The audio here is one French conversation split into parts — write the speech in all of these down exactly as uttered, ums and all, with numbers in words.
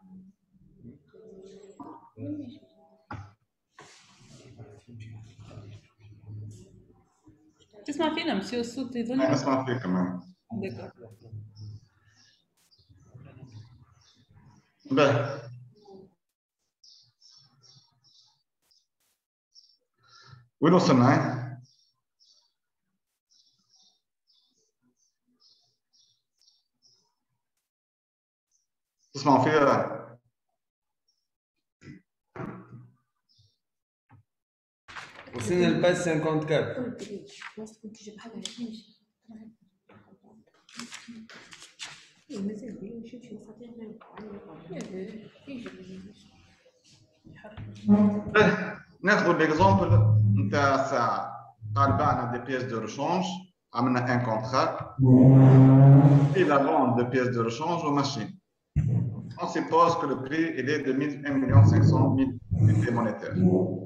تسمع فينا مسيو الصوت يظن؟ نسمع فيك كمان. باهي. وين وصلنا؟ تسمعوا فيها؟ وصلنا الباس خمسة وخمسين. ناخذ ليكزومبل نتاع الساعه. قال بعنا دي بيس دو ريشونج، عملنا ان كونترا في لا vente de pièces de rechange aux machines. On suppose que le prix il est de un million cinq cent mille unités monétaires.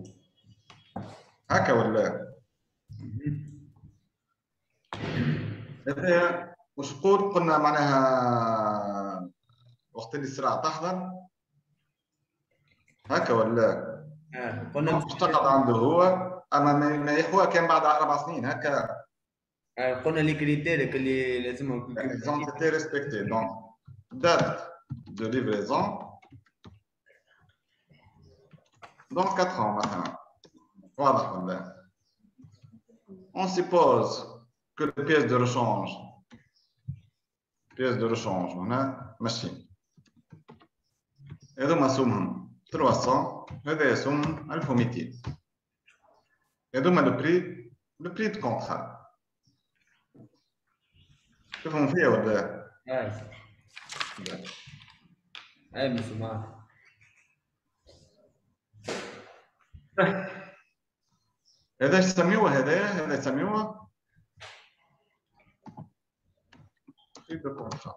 هكا ولا؟ هذا واش نقول؟ قلنا معناها وقت اللي السلعه تحضر هكا ولا؟ اه قلنا اشتغل عنده هو، اما ما يحوى كان بعد اربع سنين هكا. اه قلنا لي كريتير اللي لازمهم ils ont été respectés. Donc date de livraison dans quatre ans maintenant. واضح ولا؟ On suppose que les pièces de rechange pièces de rechange هنا ماشيين هذوما سومهم ثلاثمية، هذا سوم ألف ومئتين. هذوما لو بري لو بري دو كونترا. تفهم فيها ولا؟ اه اي مسمار. هذا يسميوه هذايا هذا يسميوه بري دو كونترا.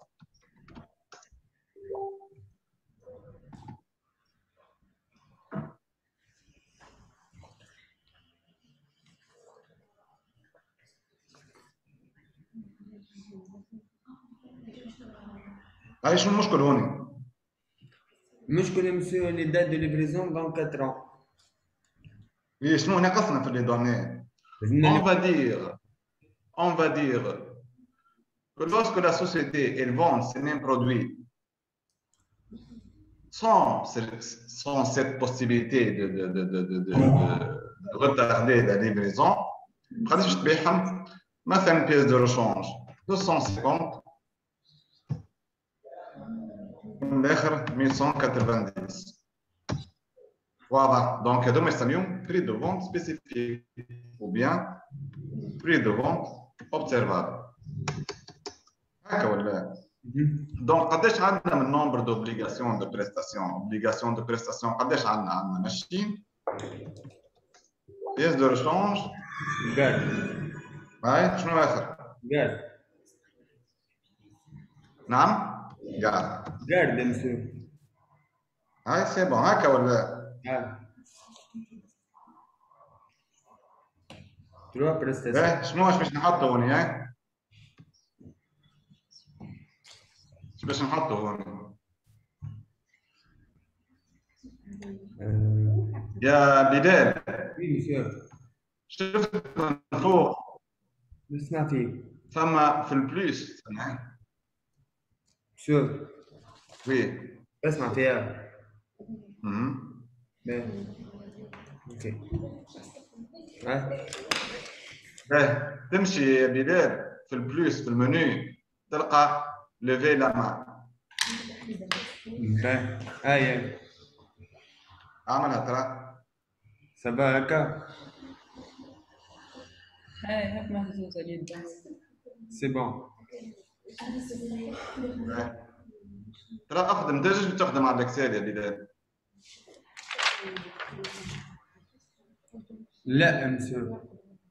هاي شنو المشكل هوني؟ المشكل مسيو لي دات دو ليفريزون دون أربعة ans. Oui, شنو ناقصنا في لي دوني؟ On va dire on va dire que lorsque la société elle vend ses mêmes produits sans, sans cette possibilité de, de, de, de, de, de, de retarder la livraison, قداش تبيعهم؟ مثلا pièce de rechange deux cent cinquante من الاخر mille cent quatre-vingt-dix. واضح؟ دونك هذوما يسميهم prix de vente spécifique ou bien prix de vente observable. هكا ولا؟ دونك قداش عندنا من نومبر دوبليغاسيون دو بريستاسيون؟ اوبليغاسيون دو بريستاسيون قداش عندنا؟ عندنا ماشين بيس دو ريشونج قال هاي شنو اخر؟ قال نعم؟ قاعد قال ده مسيو. هاي سي بون هكا ولا؟ اه تروح بريستاسيون. ايه شنو واش باش نحطوا هوني؟ هاي اش باش نحطوا هوني؟ يا بلال وي مسيو. شفت من فوق نسمع فيك. ثم في البلوس مسيو. وي اسمع فيها. اها باهي. اوكي. اه باهي تمشي يا بلال في البلوس في المنيو تلقى ليفي لا مان. باهي. اي اعملها ترى سبا هكا. هاي هاك مهزوزة جدا. سي بون. ترى اخدم تنجم تخدم على الاكسل يا بلال. لا مسيو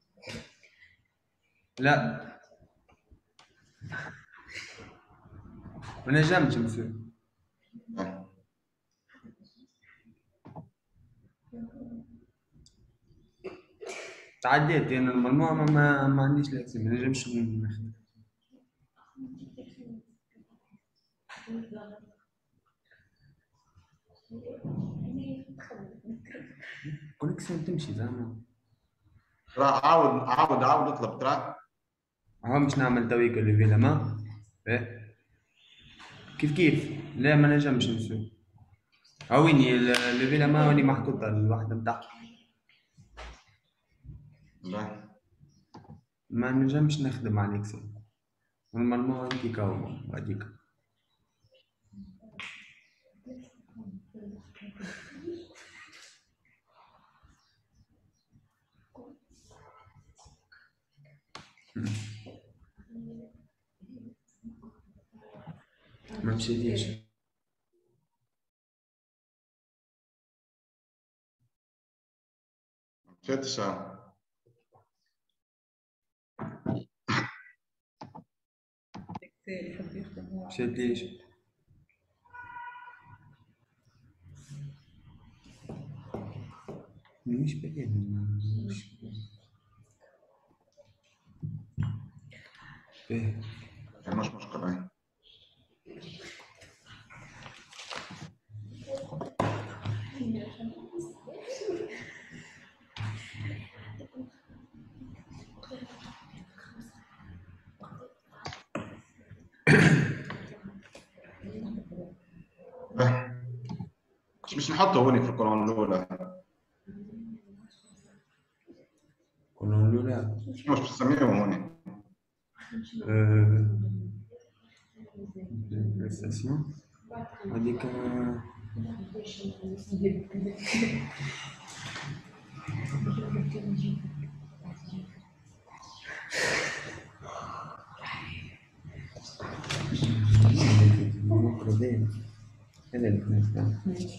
لا ما نجمش مسيو. تعديت انا يعني المجموعة ما, ما عنديش لازم ما نجمش نخدم. كونيكسيون تمشي زعما. راه عاود عاود عاود اطلب ترى. ها باش نعمل تويك ليفي لا مان. ايه كيف كيف لا ما نجمش نسوي. ها ويني ليفي لا مان ويني محطوطة الوحدة متاعها. ما نجمش نخدم على الاكسل. نورمالمون انتي كاو هاديك. ما مشيتيش. مشيتش. مشيتيش. مش باين مش باين. مش مشكلة. مش مش نحطه هوني في القرآن الأولى. القرآن الأولى. مش مش بسميهم هوني. بريستاسيون. هذيك. هذا اللي كنا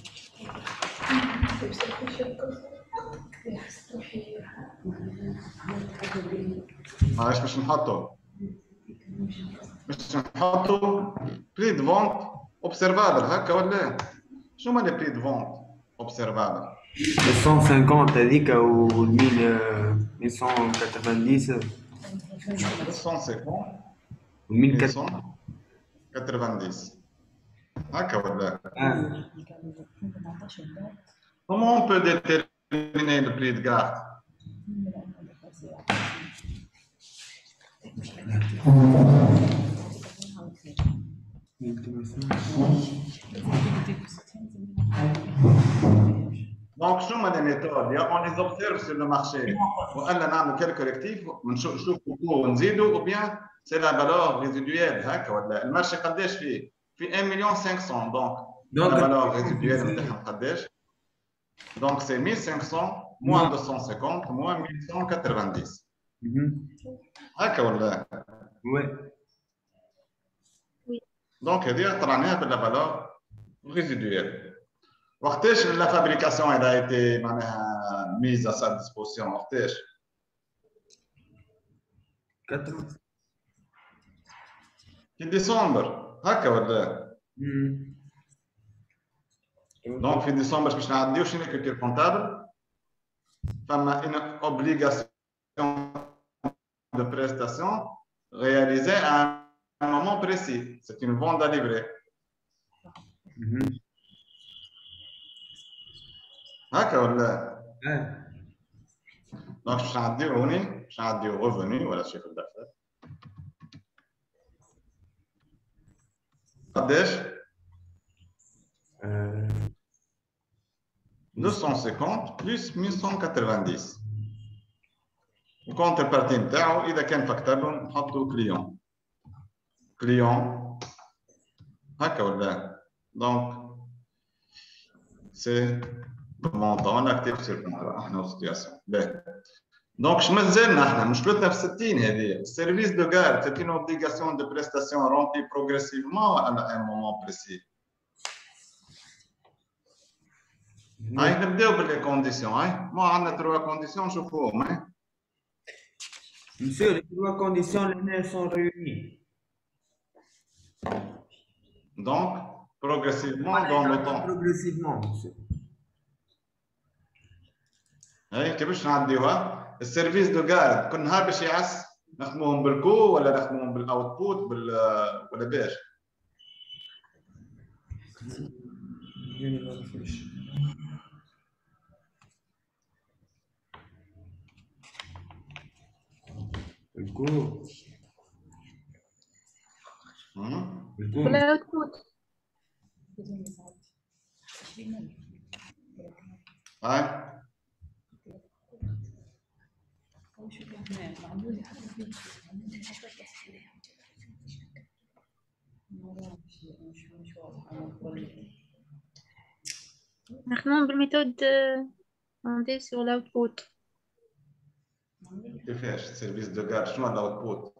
معلش مش نحطه. مش نحطه بري دو فونت اوبسيرفابل هكا ولا شنو هما لي بري دو فونت اوبسيرفابل؟ مية وخمسين هذيك و مية مية وثمانين. مية وخمسين و مية وثمانين هكا ولا؟ اه. Comment on peut déterminer le prix de garde? Donc, شو هما les méthodes? On les observe sur le marché. وإلا نعمل quelques correctifs ونشوف نشوفوا ونزيدوا ou bien c'est la valeur résiduelle هكا ولا المارشي قداش فيه؟ في un million cinq cents donc la valeur résiduelle نتاعهم قداش؟ Donc c'est mille cinq cents moins deux cent cinquante moins mille cent quatre-vingt-dix. هكا ولا؟ Oui. Donc هذه طلعناها بلا valeur résiduelle. وقتاش la fabrication elle a été معناها mise à sa disposition وقتاش؟ في ديسمبر هكا ولا؟ Donc في ديسمبر باش نعديو شنو كولتور كونتابل فما une obligation de prestation réalisée à un moment précis. C'est une vente à livrer. هكا ولا؟ اه. دونك باش نعديو هوني باش نعديو ريفوني ولا شيفر دافير قداش؟ deux cent cinquante plus mille cent quatre-vingt-dix. الكونتر بارتي نتاعو اذا كان فاكتابل نحطو كليون كليون هكا ولا؟ دونك سي مونطون اكتيف سير كونترا احنا وسيتياسيون باهي. دونك شنو مازلنا احنا مشكلتنا في ستين هذه السيرفيس دو غار سي اون اوبليغاسيون دو بريستاسيون رومبلي بروغريسيفمون على ان مومون بريسي. هاي نبداو باللي كونديسيون هاي ما عندنا تروا كونديسيون نشوفوهم هاي. Monsieur, les trois conditions les sont réunies. Donc, progressivement dans le temps. Progressivement, monsieur. هاي كيفاش نعديوها؟ السيرفيس دو غارد كل نهار باش يعس نخدموهم بالكو ولا نخدموهم بالاوتبوت بال ولا باش؟ الكو الكو ولا اوتبوت. هاي نخدمو بالميثود اون سور الاوتبوت. كيفاش سيرفيس دو غارد شنو الاوتبوت؟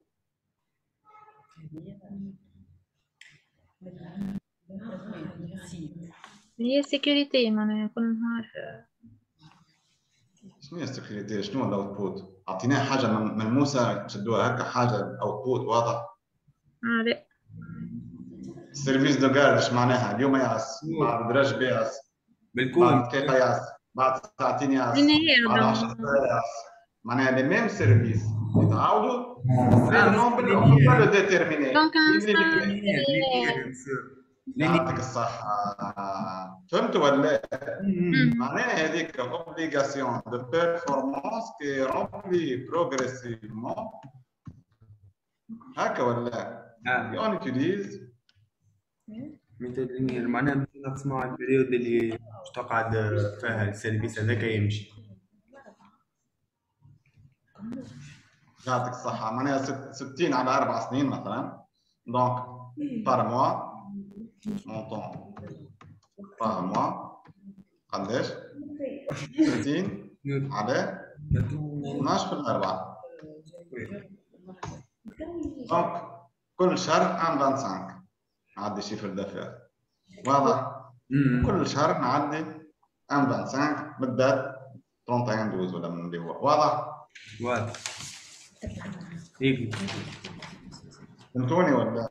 هي سيكوريتي معناها كل نهار. شنو هي السكيورتي؟ شنو الاوتبوت؟ اعطيناه حاجه ملموسه نشدوها هكا حاجه اوتبوت واضح. اه لا السيرفيس دو غارد اش معناها؟ اليوم يعس، بعد درجه يعس، بالكو بعد دقيقه يعس، بعد ساعتين يعس، بعد عشر ساعات يعس. معناها لي ميم سيرفيس يتعاودوا غير نومبر او لو ديتيرميني. دونك يعطيك الصحة. فهمتوا ولا؟ معناها هذيك اوبليغاسيون دو بيرفورمانس كي رومبلي بروغريسيفمون هكا ولا؟ اون يوتيليز ميثود لينير معناها باش نقسمو على البريود اللي باش تقعد فيها السيرفيس هذاك يمشي. يعطيك الصحة. معناها ستين على أربع سنين مثلا. دونك بار موا مونطون بار موا قداش؟ ستين على اثناش في الأربعة. دونك كل شهر عام خمسة وعشرين نعدي شيفر دافير واضح؟ كل شهر نعدي عام خمسة وعشرين بالذات واحد وثلاثين دوز ولا من اللي هو واضح؟ واضح. هيك فهمتوني ولا؟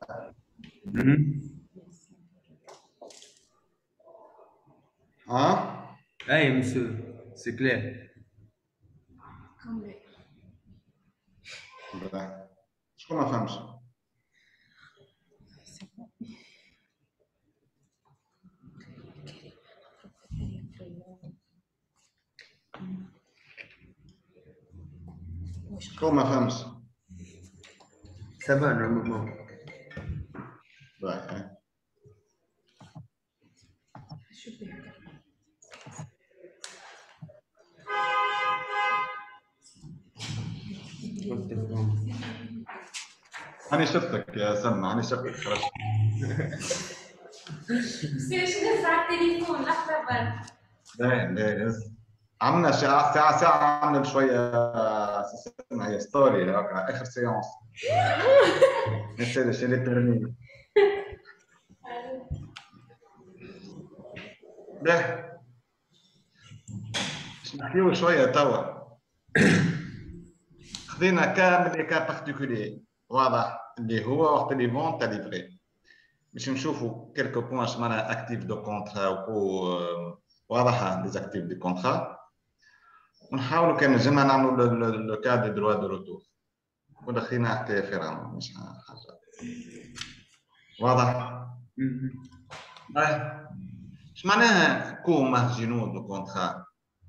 ها؟ اي مسيو سي كلير. شكون ما فهمش؟ شكون ما فهمش؟ سبع نورمالمون. باهي. هاني شفتك يا سلمى، هاني شفتك خرجت. شنو ساعة التليفون لحظة برك. باهي باهي عملنا ساعة ساعة ساعة عملنا شوية اسمها هي ستوري هكا آخر سيونس. نسالي شي لي بيرمي. باهي باش نحكيو شوية توا. خذينا كامل لي كا بارتيكولي واضح اللي هو وقت اللي فون تاع ليفري. باش نشوفوا كيلكو بوان اش معناها اكتيف دو كونترا وكو واضحه دي اكتيف دي كونترا. ونحاولوا كان نجمنا نعملوا لو كا دي دروا دو روتور. كنا خلينا حكايه فيرام مش حاجه واضح. باهي اش معناها كو مارجينو دو كونترا؟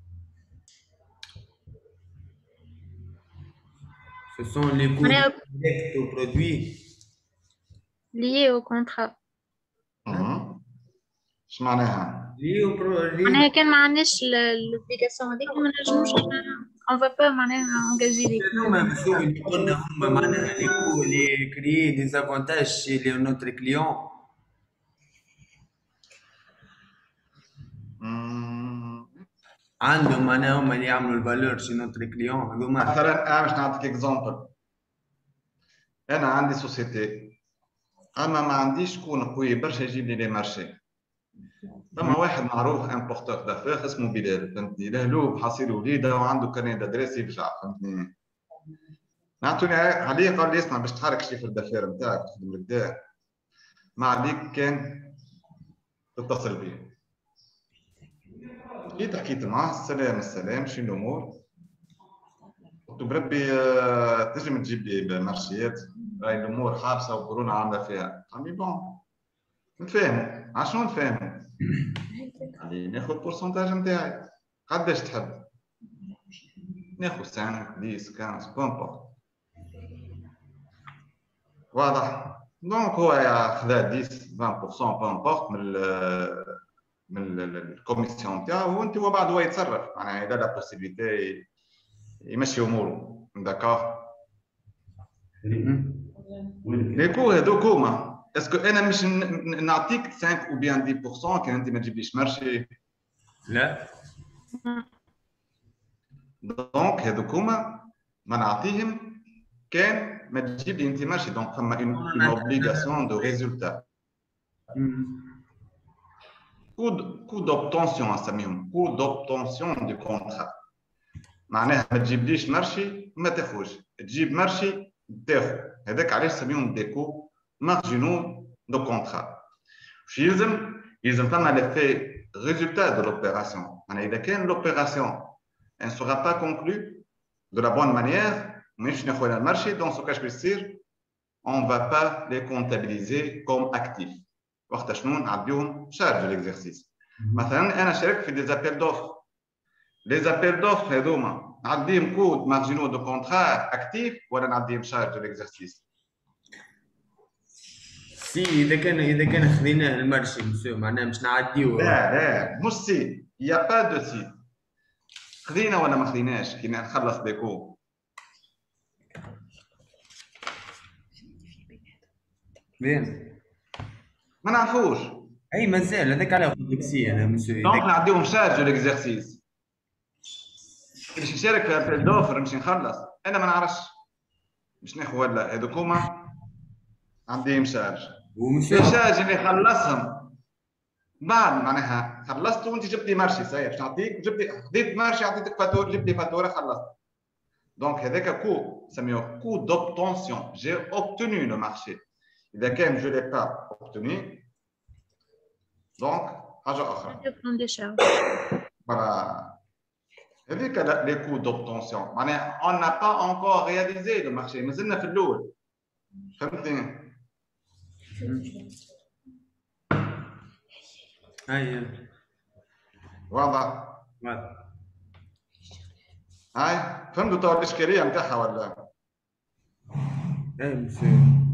Ce sont les coûts directs au produit liés au contrat. اش معناها؟ liés au produit. معناها كان ما عندناش لوبليغاسيون هذيك ما نجموش اون فا با معناها انجاجي لي. هما مسؤول اللي قلنا هما معناها لي كو لي كريي دي زافونتاج شي لي نوتر كليون. عندهم معناها هما اللي يعملوا الفالور شي نوتر كليون هذوما. مثلا انا باش نعطيك اكزومبل. انا عندي سوسيتي اما ما عنديش شكون قوي برشا يجيب لي لي مارشي. فما واحد معروف امبورتور دافير اسمه بلال فهمتني. لهلوب حاصل وليده وعنده كارني دادريس يرجع فهمتني. نعطوني عليه قال لي اسمع باش تحرك شيفر دافير نتاعك تخدم لك ما عليك كان تتصل بيه. جيت حكيت معاه السلام السلام شنو الامور؟ قلت بربي تنجم تجيب لي مارشيات راهي الامور حابسه وكورونا عامله فيها. قال لي بون نتفاهموا. عشان نفهم اللي ناخذ البورسنتاج نتاعي قداش تحب ناخذ خمسة عشرة خمسطاش بومبورت واضح دونك هو خذا عشرة عشرين بالمية بومبورت من من الكوميسيون تاعو وانت هو بعد هو يتصرف معناها اذا لا بوسيبيتي يمشي اموره داكور ليكو هذوك هما اسكو انا مش نعطيك خمسة او بيان عشرة بالمية كان انت ما تجيبليش مارشي لا دونك هذوك هما ما نعطيهم كان ما تجيب لي انت مارشي دونك فما اون اوبليغاسيون دو ريزولتا كو دوبتونسيون نسميهم كو دوبتونسيون دو كونترا معناها ما تجيبليش مارشي ما تاخذش تجيب مارشي تاخذ هذاك علاش نسميهم دي كو مارجينو دو كونترا واش يلزم يلزم فما ليفي résultat de l'opération معناها اذا كان l'opération elle ne sera pas conclue de la bonne manière مش ناخذ المارشي دون سو كاش بيصير on va pas les comptabiliser comme actifs وقت شنو نعديوهم شارج ليكزرسيس مثلا انا شاركت في دي زابيل دوفر لي زابيل دوفر هذوما نعديهم كود مارجينو دو كونترا اكتيف ولا نعديهم شارج ليكزرسيس سي اذا كان اذا كان خذينا المارشي مسيو معناها مش نعديو لا لا مش سي يا با دو سي خذينا ولا ما خذيناش كي نخلص ديكو بين ما نعرفوش اي مازال هذاك على قلت لك سي انا مسيو دونك نعديهم شارج ليكزرسيس باش نشارك في ابل دوفر نمشي نخلص انا ما نعرفش باش ناخذ ولا هذوك هما عندهم شارج الشارج اللي خلصهم بعد معناها خلصت وانت جبت لي مارشي صحيح باش نعطيك جبت لي خديت مارشي عطيتك فاتوره جبت لي فاتوره خلصت دونك هذاك كو نسميوه كو دوبتونسيون جي اوبتوني لو مارشي اذا كان جو لي با اوبتوني دونك حاجه اخرى فوالا هذيك لي كو دوبتونسيون معناها اون نا با انكور رياليزي لو مارشي مازلنا في الاول فهمتني هاي واضح واضح هاي فهمتوا تو الاشكاليه نتاعها ولا اي مسيو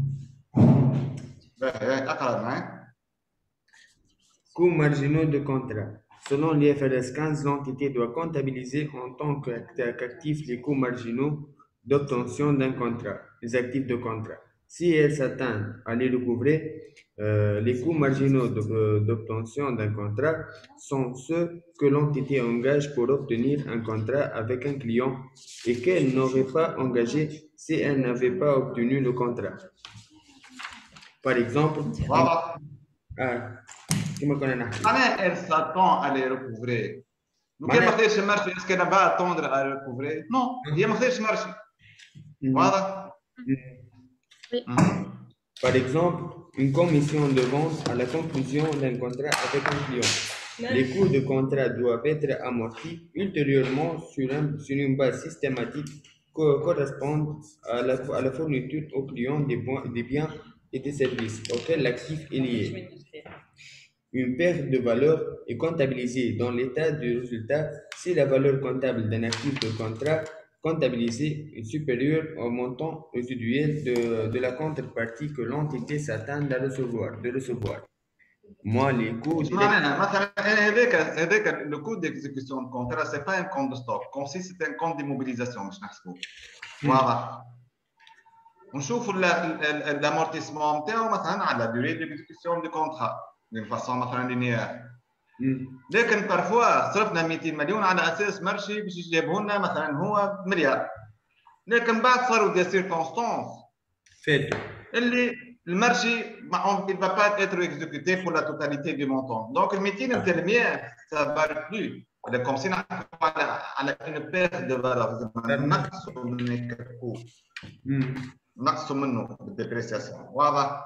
باهي اقرا معي coûts marginaux de contrat. Selon l'I F R S quinze, l'entité doit comptabiliser en tant qu'actif les coûts marginaux d'obtention d'un contrat, les actifs de contrat. Si elle s'atteint à les recouvrer, euh, les coûts marginaux d'obtention d'un contrat sont ceux que l'entité engage pour obtenir un contrat avec un client et qu'elle n'aurait pas engagé si elle n'avait pas obtenu le contrat. Par exemple, واضح ah, كما كنا نحكي معناها elle s'attend à les recouvrer لو كان ما خداش المارشي اسكو انا با اتوندر à les recouvrer نو هي ما خداش المارشي واضح Par exemple, une commission de vente à la conclusion d'un contrat avec un client. Les coûts de contrat doivent être amortis ultérieurement sur, un, sur une base systématique co correspondant à la, à la fourniture au client des, des biens et des services auxquels l'actif est lié. Une perte de valeur est comptabilisée dans l'état du résultat si la valeur comptable d'un actif de contrat comptabilisé est supérieure au montant résiduel de, de la contrepartie que l'entité s'attend à recevoir, de recevoir. Moi, les coûts... مثلا هذاك هذاك لو كود ديكزيكسيون كونترا سي با ان كونت دو ستوك كوم سي سي ان كونت دي موبيليزاسيون باش نحسبوه واضح ونشوفوا الامورتيسمون نتاعو مثلا على دوري ديكزيكسيون دو كونترا دون فاسون مثلا لينيير لكن بارفوا صرفنا مئتين مليون على اساس مارشي باش يجيبه لنا مثلا هو مليار لكن بعد صاروا دي سيركونستانس فاتوا اللي المارشي il va pas être exécuté pour la totalité du montant donc ال مئتين نتاع المية ça va plus ولا كوم سي نحكوا على على une perte de valeur نقصوا من الكو نقصوا منه بالديبريسياسيون واضح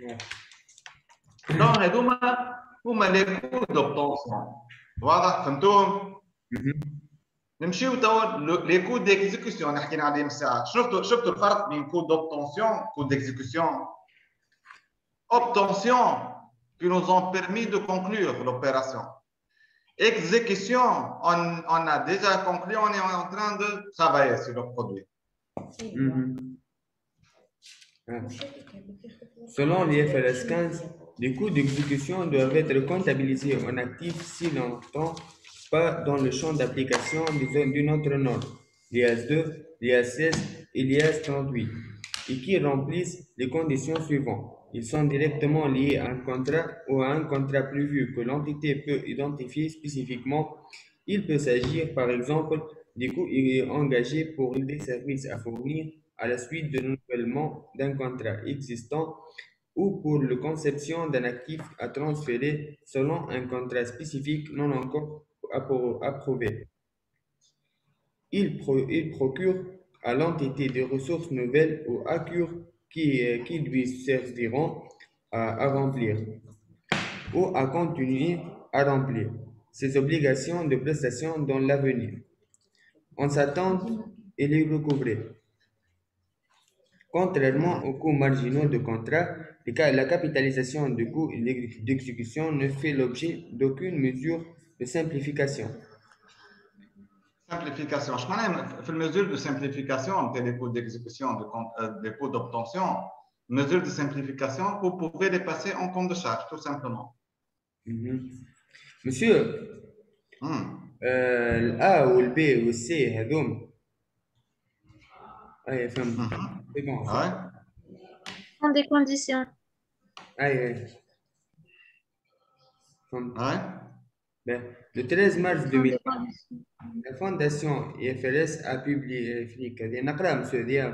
دونك هذوما هما لي كو دوبتونسيون واضح فهمتوهم نمشيو توا لي كو ديكزيكسيون اللي حكينا عليهم الساعه شفتوا شفتوا الفرق بين كو دوبتونسيون كو ديكزيكسيون اوبتونسيون qui nous ont permis de conclure l'opération. Exécution, on, on a déjà conclu, on est en train de travailler sur le produit. Mhm. Ah. Selon l'I F R S quinze, les coûts d'exécution doivent être comptabilisés en actifs s'ils n'entrent pas dans le champ d'application d'une autre norme, l'I A S deux, l'I A S seize et l'I A S trente-huit, et qui remplissent les conditions suivantes. Ils sont directement liés à un contrat ou à un contrat prévu que l'entité peut identifier spécifiquement. Il peut s'agir, par exemple, des coûts engagés pour des services à fournir à la suite de renouvellement d'un contrat existant ou pour la conception d'un actif à transférer selon un contrat spécifique non encore approuvé. Il, pro, il procure à l'entité des ressources nouvelles ou accure qui, qui lui serviront à, à remplir ou à continuer à remplir ses obligations de prestation dans l'avenir. En s'attend et les recouvrer. Contrairement aux coûts marginaux de contrat, la capitalisation de coûts d'exécution ne fait l'objet d'aucune mesure de simplification. Simplification. Je connais une mesure de simplification des coûts d'exécution, des coûts d'obtention, mesure de simplification, vous pouvez les passer en compte de charge, tout simplement. Mm-hmm. Monsieur, mm. euh, le A ou le B ou le C, هذوم. أي فهمت. C'est bon. Ouais. Sont des conditions. Aïe, aïe. Ouais. Ben, le treize mars deux mille vingt, la Fondation I F R S a publié نقرأ monsieur Diab.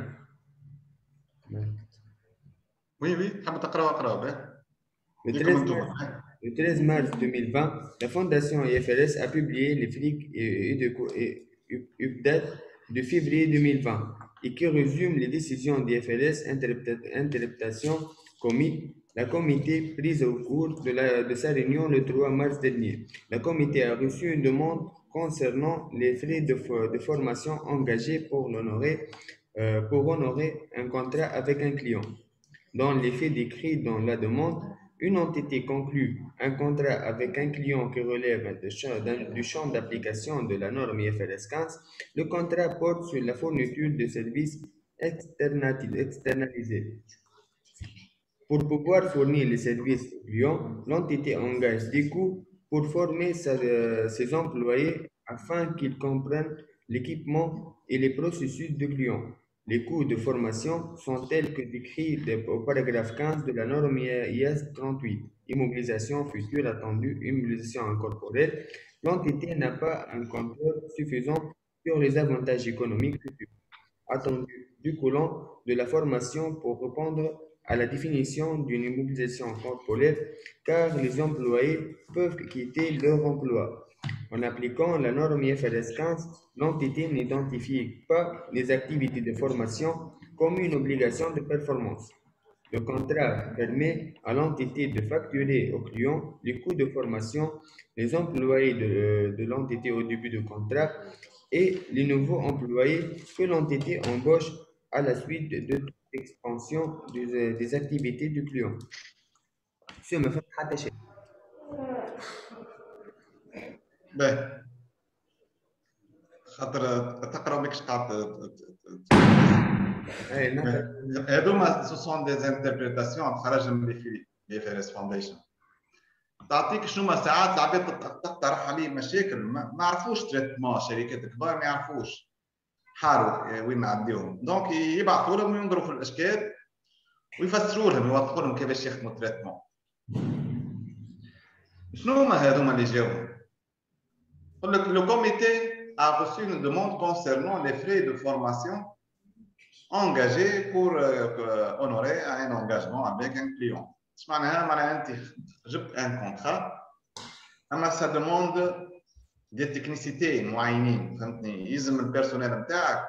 Oui, oui, حاب تقرأ اقرأ. Le treize mars, le treize mars deux mille vingt, la Fondation I F R S a publié les flics et de update de février deux mille vingt et qui résume les décisions d'I F R S interprétation commises la comité prise au cours de, la, de sa réunion le trois mars dernier. La comité a reçu une demande concernant les frais de, de formation engagés pour honorer, euh, pour honorer un contrat avec un client. Dans les faits décrits dans la demande, une entité conclut un contrat avec un client qui relève de, du champ d'application de la norme I F R S quinze. Le contrat porte sur la fourniture de services externalisés. Pour pouvoir fournir les services aux clients, l'entité engage des coûts pour former sa, euh, ses employés afin qu'ils comprennent l'équipement et les processus de client. Les coûts de formation sont tels que décrits au paragraphe quinze de la norme I A S trente-huit. Immobilisation future attendue, immobilisation incorporelle. L'entité n'a pas un contrôle suffisant sur les avantages économiques futurs attendus découlant de la formation pour répondre à la définition d'une immobilisation corporelle, car les employés peuvent quitter leur emploi. En appliquant la norme I F R S quinze, l'entité n'identifie pas les activités de formation comme une obligation de performance. Le contrat permet à l'entité de facturer aux clients les coûts de formation, les employés de, de l'entité au début du contrat et les nouveaux employés que l'entité embauche à la suite de l'expansion des, des activités du client. شو ما فهمت حتى شيء. باهي. خاطر تقرا ماكش قاعد. اي نعم. هذوما سو سون دي انتربريتاسيون خرج من لي اي اف ار اس فاونديشن. تعطيك شنو ما ساعات العباد تقترح عليه مشاكل ما يعرفوش تريتمون شركات كبار ما يعرفوش حاروا وين نعديهم دونك يبعثوا لهم وينظروا في الاشكال ويفسروا لهم يوضحوا لهم كيفاش يخدموا تريتمون. شنو هما هذوما اللي جاوا؟ يقول لك لو كوميتي a reçu une demande concernant les frais de formation engagés pour euh, honorer un engagement avec un client. Ce معناها معناها انت جبت un contrat اما ça demande des technicités معينين فهمتني يلزم البيرسونيل نتاعك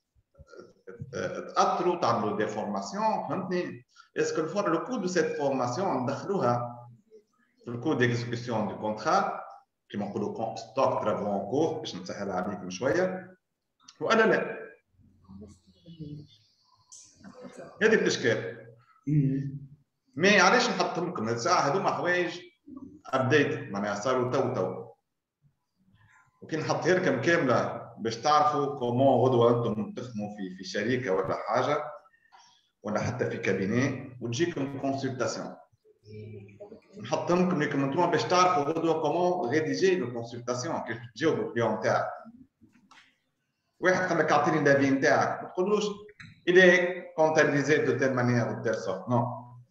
تاثروا تعملوا دي فورماسيون فهمتني اسكو الفور لو كو دو سيت فورماسيون ندخلوها في الكو ديكزيكسيون دو كونترا كيما نقولوا ستوك ترافو ان كور باش نسهل عليكم شويه وانا لا هذه الاشكال. مي علاش نحطهم لكم الساعه هذوما حوايج ابديت معناها صاروا تو تو وكي نحطها لكم كامله باش تعرفوا كومون غدوه انتم تخدموا في في شركه ولا حاجه ولا حتى في كابيني وتجيكم كونسلتاسيون نحطهم لكم لكم انتم باش تعرفوا غدوه كومون ريديجي لو كونسلتاسيون كيف تجاوبوا الكليون تاعك. واحد قال لك اعطيني لافي نتاعك ما تقولوش il est comptabilisé de telle manière ou de telle sorte non.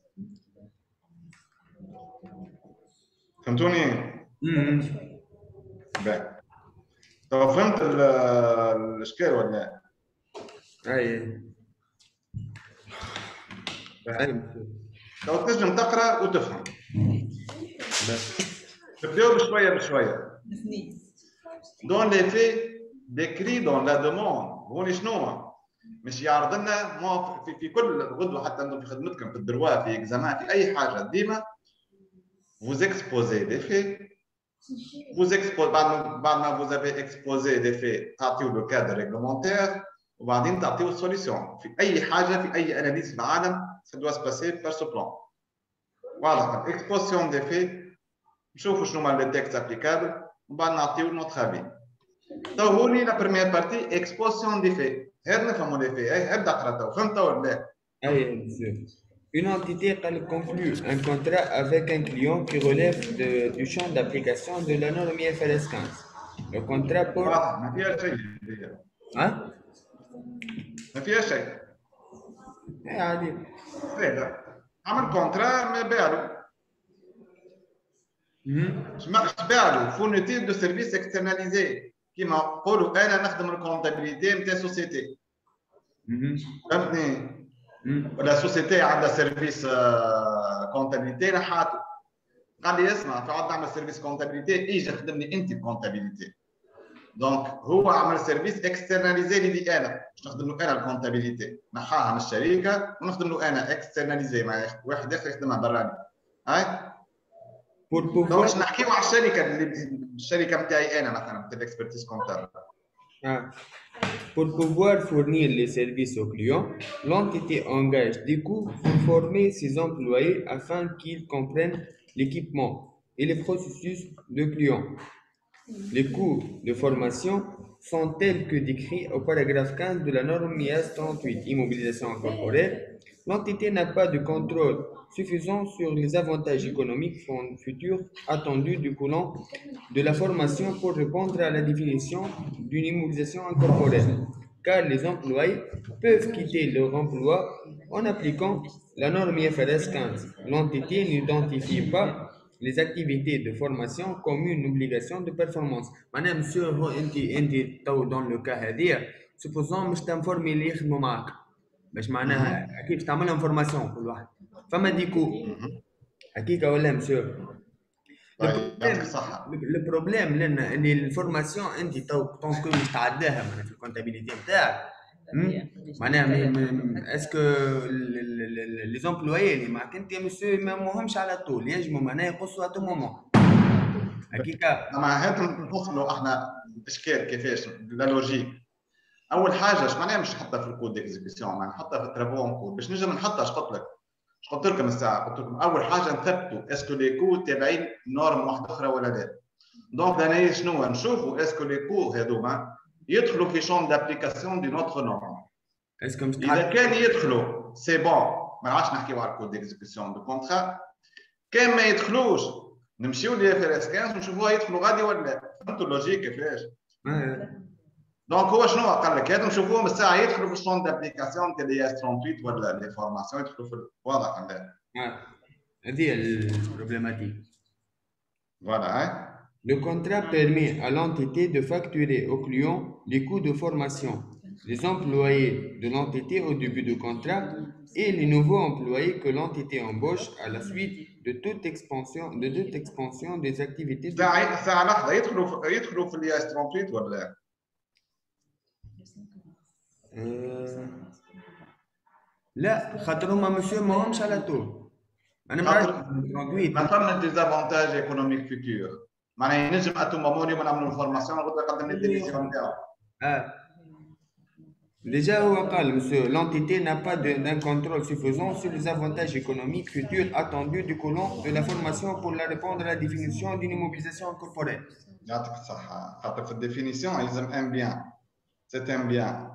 فهمتوني؟ امم باهي تو فهمت الاشكال ولا؟ اي اي تو تنجم تقرا وتفهم. نبداو بشويه بشويه. دون لي في ديكري دون لا دوموند هوني شنو؟ مش يعرض لنا في, في كل غدوه حتى انتم في خدمتكم في الدروا في اكزامان في اي حاجه ديما vous exposez des faits, vous exposez, بعد vous avez exposé des faits, تعطيو le cadre réglementaire وبعدين تعطيو solution. في أي حاجة في أي analyse في العالم ça doit se passer par ce plan. واضح. exposition des faits نشوفوا شنو هما les textes applicables وبعد نعطيو notre avis. تو هوني la première partie exposition des faits. هاد نفهموا les faits. أي ابدأ اقرا تو فهمت ولا لا؟ أي مسيو. Une entité conclut un contrat avec un client qui relève de, du champ d'application de la norme I F R S quinze. Le contrat pour... ما فيها شيء. ها؟ ما فيها شيء. ايه عادي. لا عمل كونترا ما باعلو. اش باعلو؟ فورنيتير دو سيرفيس اكسترناليزي كيما نقولوا انا نخدم الكونتابيليتي نتاع سوسيتي. فهمتني؟ ولا سوسيتي عندها سيرفيس كونتابيليتي راحاتو قال لي اسمع في عاد نعمل سيرفيس كونتابيليتي اجي خدمني انت بكونتابيليتي دونك هو عمل سيرفيس اكسترناليزي لي انا باش نخدم له انا الكونتابيليتي نحاها من الشركه ونخدم له انا اكسترناليزي مع واحد اخر يخدمها براني هاي باش نحكيو على الشركه اللي الشركه نتاعي انا مثلا نتاع الاكسبرتيز كونتابل. Pour pouvoir fournir les services aux clients, l'entité engage des coûts pour former ses employés afin qu'ils comprennent l'équipement et les processus de client. Les coûts de formation sont tels que décrits au paragraphe quinze de la norme I A S trente-huit, immobilisation incorporelle. L'entité n'a pas de contrôle suffisant sur les avantages économiques futurs attendus découlant de la formation pour répondre à la définition d'une immobilisation incorporelle, car les employés peuvent quitter leur emploi en appliquant la norme I F R S quinze. L'entité n'identifie pas les activités de formation comme une obligation de performance. Madame, monsieur, dans le cas هذا, supposons مش تنفورمي اللي يخدموا معك. باش معناها اكيد باش تعمل لهم فورماسيون كل واحد فما ديكو حقيقه ولا مسيو يعطيك الصحه. البروبليم لان اللي الفورماسيون انت تو طونكو تعداها معناها في الكونتابيليتي نتاعك معناها اسكو لي زومبلويي اللي معك انت مسيو ما مهمش على طول ينجموا معناها يقصوا ا تو مومون حقيقه. مع هذا نوصلوا احنا الاشكال كيفاش لا لوجيك. اول حاجه اش معناها مش نحطها في الكود ديكزيكسيون معناها نحطها في الترابون كود باش نجم نحطها. اش قلت لك؟ اش قلت لكم الساعه؟ قلت لكم اول حاجه نثبتوا اسكو لي كود تابعين نورم واحده اخرى ولا لا. دونك انا شنو نشوفوا اسكو لي كود هذوما يدخلوا في شون دابليكاسيون دي نوتر نورم. اسكو اذا كان يدخلوا سي بون ما عادش نحكيو على الكود ديكزيكسيون دو كونترا. كان ما يدخلوش نمشيو لي اف ار اس خمسة ونشوفوها يدخلوا غادي ولا لا. فهمتوا اللوجيك كيفاش؟ دونك هو شنو قال لك؟ هذا نشوفوهم الساعه يدخلوا في الشون دابليكاسيون تاع اي اس ثمانية وثمانين ولا لي فورماسيون يدخلوا في واضح ولا لا؟ هذه البروبليماتيك. فوالا. Le contrat permet à l'entité de facturer au client les coûts de formation, les employés de l'entité au début du contrat et les nouveaux employés que l'entité embauche à la suite de toute expansion de toute expansion des activités. ساعه ساعه لحظه يدخلوا يدخلوا في الاي اس ثمانية وثمانين ولا لا؟ أه... لا خاطر هما مسيو ما همش على طول. انا ما فما ديزافونتاج ايكونوميك فيتور معناها ينجم اتو ماموني ونعملوا الفورماسيون غدا يقدم لي الديفيزيون نتاعو. اه Déjà, هو قال, monsieur, l'entité n'a pas de- d'un contrôle suffisant sur les avantages économiques futurs attendus découlant de la formation pour la répondre à la définition d'une immobilisation corporelle. يعطيك الصحة. خاطر في الديفينيسيون يلزم ان بيان. سيت ان بيان.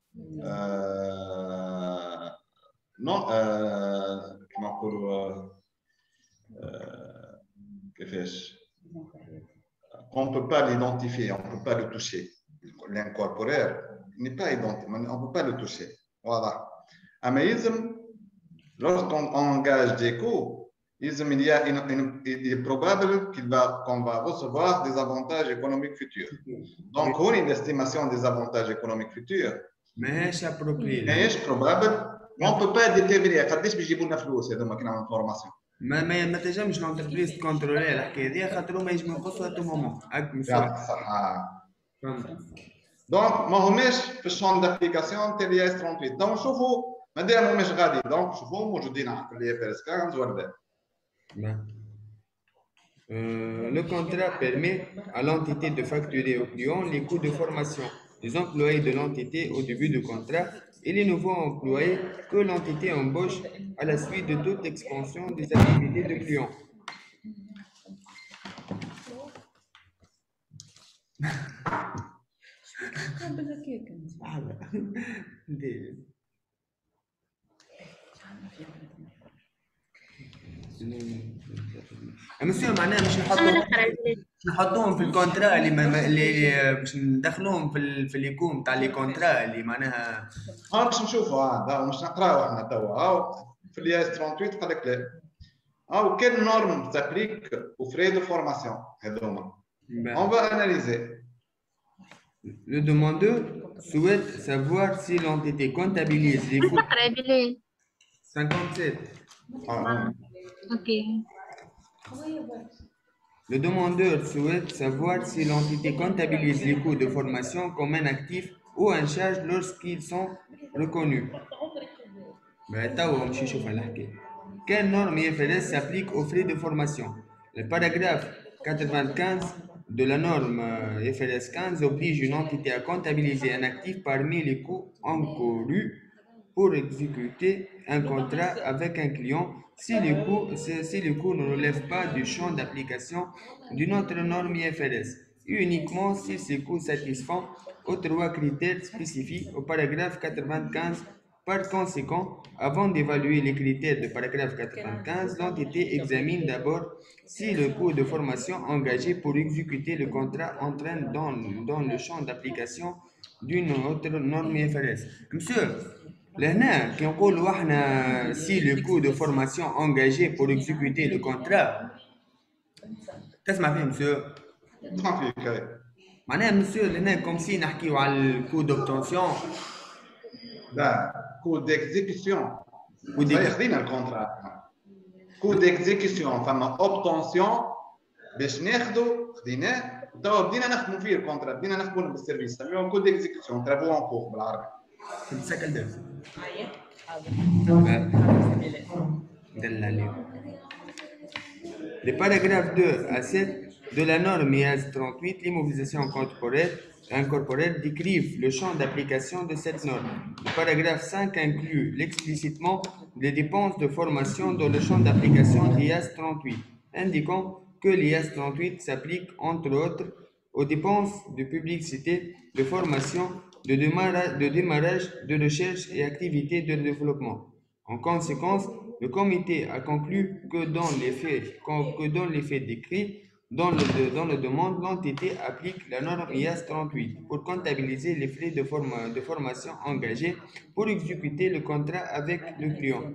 نو كيما نقولوا كيفاش؟ On ne peut pas l'identifier, on ne peut pas le toucher. L'incorporel n'est pas identifié, on ne peut pas le toucher. Voilà. Mais lorsqu'on engage des coûts, il y a une, une, il est probable qu'il va, qu'on va recevoir des avantages économiques futurs. Donc, on a une estimation des avantages économiques futurs. Mais c'est approprié. Mais c'est probable, on ne peut pas déterminer. قداش بيجيبوا لنا فلوس هذوما كنا عملنا فورماسيون. ما ما ما تنجمش لونتربريز تكونترولي الحكايه هذه خاطر هما يجموا يقصوا ا تو مومون. يعطيك الصحة. دونك ما هماش في الشون دابليكاسيون تاع لي اس ثمانية وثلاثين. دونك شوفوا مادام هماش غادي دونك شوفوا موجودين في لي اف ار اس خمسة ولا لا. Le contrat permet à l'entité de facturer au client les coûts de formation des employés de l'entité au début du contrat et les nouveaux employés que l'entité embauche à la suite de toute expansion des activités du client. مسيو معناها مش نحطهم نحطوهم في الكونترا اللي ما اللي باش ندخلوهم في ال... في ليكوم تاع لي كونترا اللي معناها ها باش نشوفوا ها باش نقراو احنا توا ها في لي اس ثمانية وثلاثين قال لك لا ها كل نورم تابليك او فري دو فورماسيون هذوما on va analyser. Le demandeur souhaite savoir si l'entité comptabilise les coûts. cinquante-sept. Ah, ok. Le demandeur souhaite savoir si l'entité comptabilise les coûts de formation comme un actif ou un charge lorsqu'ils sont reconnus. Quelle norme I F R S s'applique aux frais de formation? Le paragraphe quatre-vingt-quinze de la norme I F R S quinze oblige une entité à comptabiliser un actif parmi les coûts encourus pour exécuter un contrat avec un client si les coûts, si les coûts ne relèvent pas du champ d'application d'une autre norme I F R S, uniquement si ces coûts satisfont aux trois critères spécifiques au paragraphe quatre-vingt-quinze. Par conséquent, avant d'évaluer les critères du paragraphe quatre-vingt-quinze, l'entité examine d'abord si le coût de formation engagé pour exécuter le contrat entraîne dans, dans le champ d'application d'une autre norme I F R S. Monsieur, لهنا كي نقولوا احنا si le coût de formation engagé pour exécuter le contrat تسمع فيه مسيو؟ نسمع فيك. معناها مسيو لهنا كوم سي نحكيو على الكو دوبتونسيون. لا كو ديكزيكسيون. كو خدينا الكونترا. كو ديكزيكسيون فما اوبتونسيون باش ناخذوا خديناه توا بدينا نخدموا فيه الكونترا بدينا نخدموا بالسيرفيس نسميوه كو ديكزيكسيون ترافو ان كور بالعربي. في السكن ده. Les paragraphes deux à sept de la norme I A S trente-huit, l'immobilisation corporelle, incorporelle décrivent le champ d'application de cette norme. Le paragraphe cinq inclut explicitement les dépenses de formation dans le champ d'application de l'I A S trente-huit, indiquant que l'I A S trente-huit s'applique entre autres aux dépenses de publicité, de formation, de démarrage, de démarrage, de recherche et activités de développement. En conséquence, le comité a conclu que dans les faits, que dans les faits décrits dans le, dans le demande, l'entité applique la norme I A S trente-huit pour comptabiliser les frais de, forma, de formation engagés pour exécuter le contrat avec le client.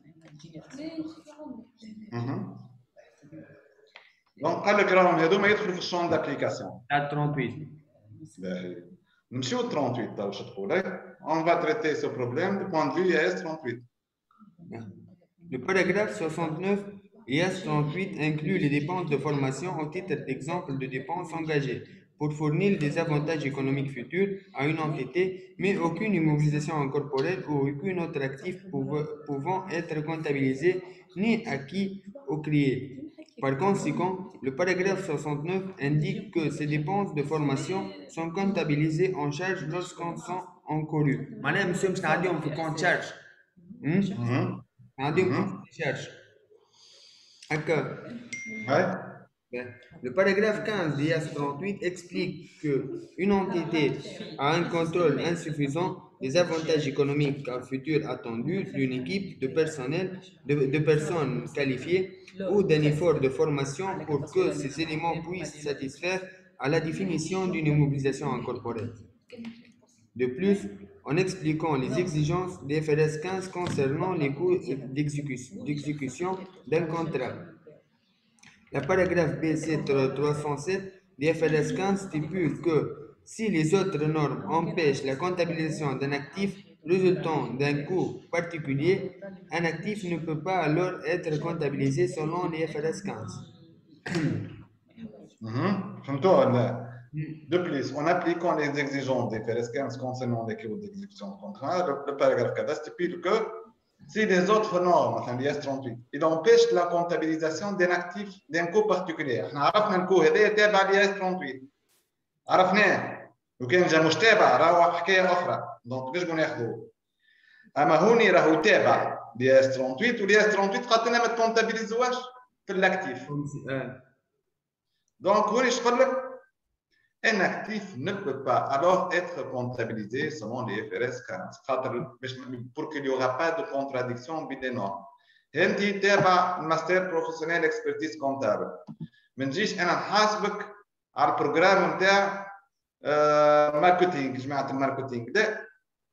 Donc, قال لك راهم هذوما يدخلوا في الشون دابليكاسيون. تاع trente-huit. باهي. نمشيو trente-huit تو واش تقول؟ On va traiter ce problème du point de vue I A S trente-huit. Le paragraphe soixante-neuf I A S trente-huit inclut les dépenses de formation au titre d'exemple de dépenses engagées pour fournir des avantages économiques futurs à une entité, mais aucune immobilisation incorporelle ou aucun autre actif pouvant être comptabilisé ni acquis ou créé. Par conséquent, le paragraphe soixante-neuf indique que ces dépenses de formation sont comptabilisées en charge lorsqu'elles sont encourus. Madame, monsieur, je t'ai dit, on fait compte charge. Mhm. On Mhm. cherche. D'accord. Ouais. Ben, le paragraphe quinze de I A S trente-huit explique qu'une entité a un contrôle insuffisant des avantages économiques à futur attendus d'une équipe de personnel, de, de personnes qualifiées ou d'un effort de formation pour que ces éléments puissent satisfaire à la définition d'une immobilisation incorporelle. De plus, en expliquant les exigences des F R S quinze concernant les coûts d'exécution d'exécution d'un contrat. Le paragraphe B C trois cent sept des F R S quinze stipule que si les autres normes empêchent la comptabilisation d'un actif résultant d'un coût particulier, un actif ne peut pas alors être comptabilisé selon les F R S quinze. Mhm. Fahmtou ولا؟ De plus, en appliquant les exigences des F R S quinze concernant les coûts d'exécution de contrat, le, le paragraphe quatre stipule que si les autres normes, enfin l'I A S trente-huit, il empêche la comptabilisation d'un actif d'un coût particulier. احنا عرفنا الكو هذا تابع لي اس ثلاثة وثمانين. عرفناه. لو كان جا مش تابع راهو حكايه اخرى. دونك باش ناخذوه. اما هوني راهو تابع لي اس ثلاثة وثمانين ولي اس ثلاثة وثمانين قالت لنا ما تكونتابيليزوهاش في الاكتيف. دونك هوني اش قال لك؟ Un actif ne peut pas alors être comptabilisé selon les F R S quinze pour qu'il n'y aura pas de contradiction entre les normes. انت تابع ماستر بروفيسيونيل اكسبرتيز كونتابل. ما نجيش انا نحاسبك على البروجرام نتاع ماركتينغ جماعه الماركتينغ لا.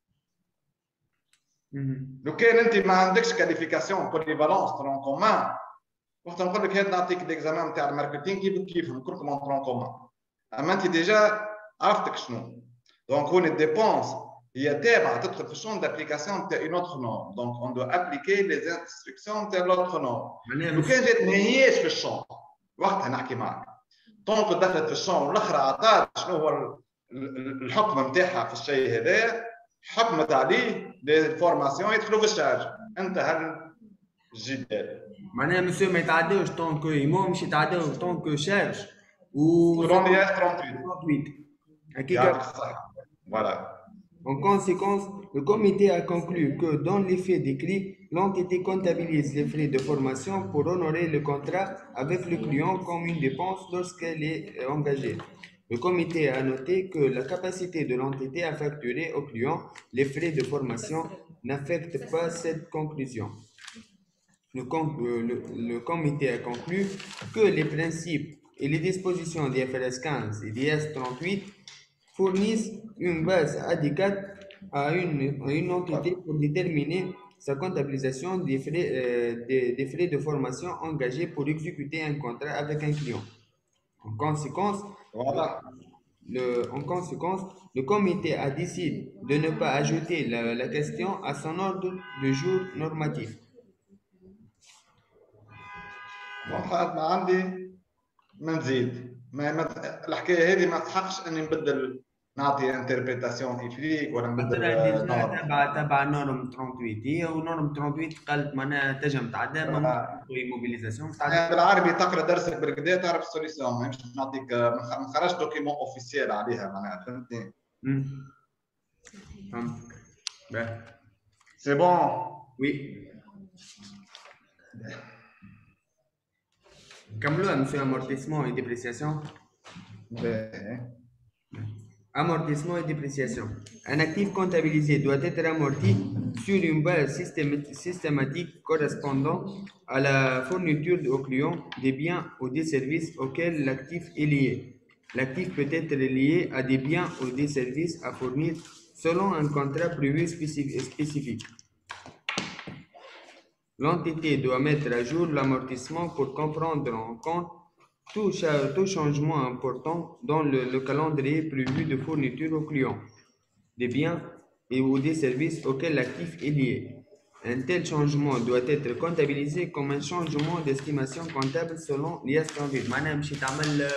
لو كان انت ما عندكش كاليفيكاسيون بوليفالونس ترون كومان وقت نقول لك هات نعطيك الاكزامان نتاع الماركتينغ كيف كيفهم كلكم اون ترون كومان. اما انت ديجا عرفتك شنو. دونك هون الديبونس هي تابعه تدخل في الشون دابليكاسيون تاع اون اوتر نورم. دونك اون دو ابليكي لي انستركسيون تاع لوتر نورم. لو كان جات ما هياش في الشون وقتها نحكي معك. طونك دخلت في الشون والاخرى عطات شنو هو الحكم نتاعها في الشيء هذا حكمت عليه لي فورماسيون يدخلوا في الشارج. انتهى الجدال. معناها مسيو ما يتعداوش طونك ايمو مش يتعداو طونك شارج. Selon l'I A S trente-huit. Voilà. En conséquence, le comité a conclu que dans les faits décrits, l'entité comptabilise les frais de formation pour honorer le contrat avec le client comme une dépense lorsqu'elle est engagée. Le comité a noté que la capacité de l'entité à facturer au client les frais de formation n'affecte pas cette conclusion. Le, le, le comité a conclu que les principes et les dispositions des F R S quinze et des I A S trente-huit fournissent une base adéquate à une, à une entité pour déterminer sa comptabilisation des frais, euh, des, des frais de formation engagés pour exécuter un contrat avec un client. En conséquence, voilà. le, en conséquence, le comité a décidé de ne pas ajouter la, la question à son ordre de jour normatif. ما نزيد ما, ما الحكايه هذه ما تحقش اني نبدل نعطي انتربريتاسيون كيفيك ولا نبدل تبع تبع نورم ثلاثة وثمانين هي ونورم ثلاثة وثمانين قالت معناها تنجم تعدى ممكن موبيليزاسيون بالعربي تقرا درسك بالكدا تعرف السوليسيون ما يمشي نعطيك ما خرجش دوكيمون اوفيسيال عليها معناها فهمتني. فهمت. سي بون. وي. Kamlo, monsieur amortissement et dépréciation. Amortissement et dépréciation. Un actif comptabilisé doit être amorti sur une base systématique correspondant à la fourniture au client des biens ou des services auxquels l'actif est lié. L'actif peut être lié à des biens ou des services à fournir selon un contrat prévu spécifique. L'entité doit mettre à jour l'amortissement pour comprendre en compte tout, tout changement important dans le, le calendrier prévu de fourniture au client, des biens et ou des services auxquels l'actif est lié. Un tel changement doit être comptabilisé comme un changement d'estimation comptable selon l'I A S trente-huit. Madame, je t'amène le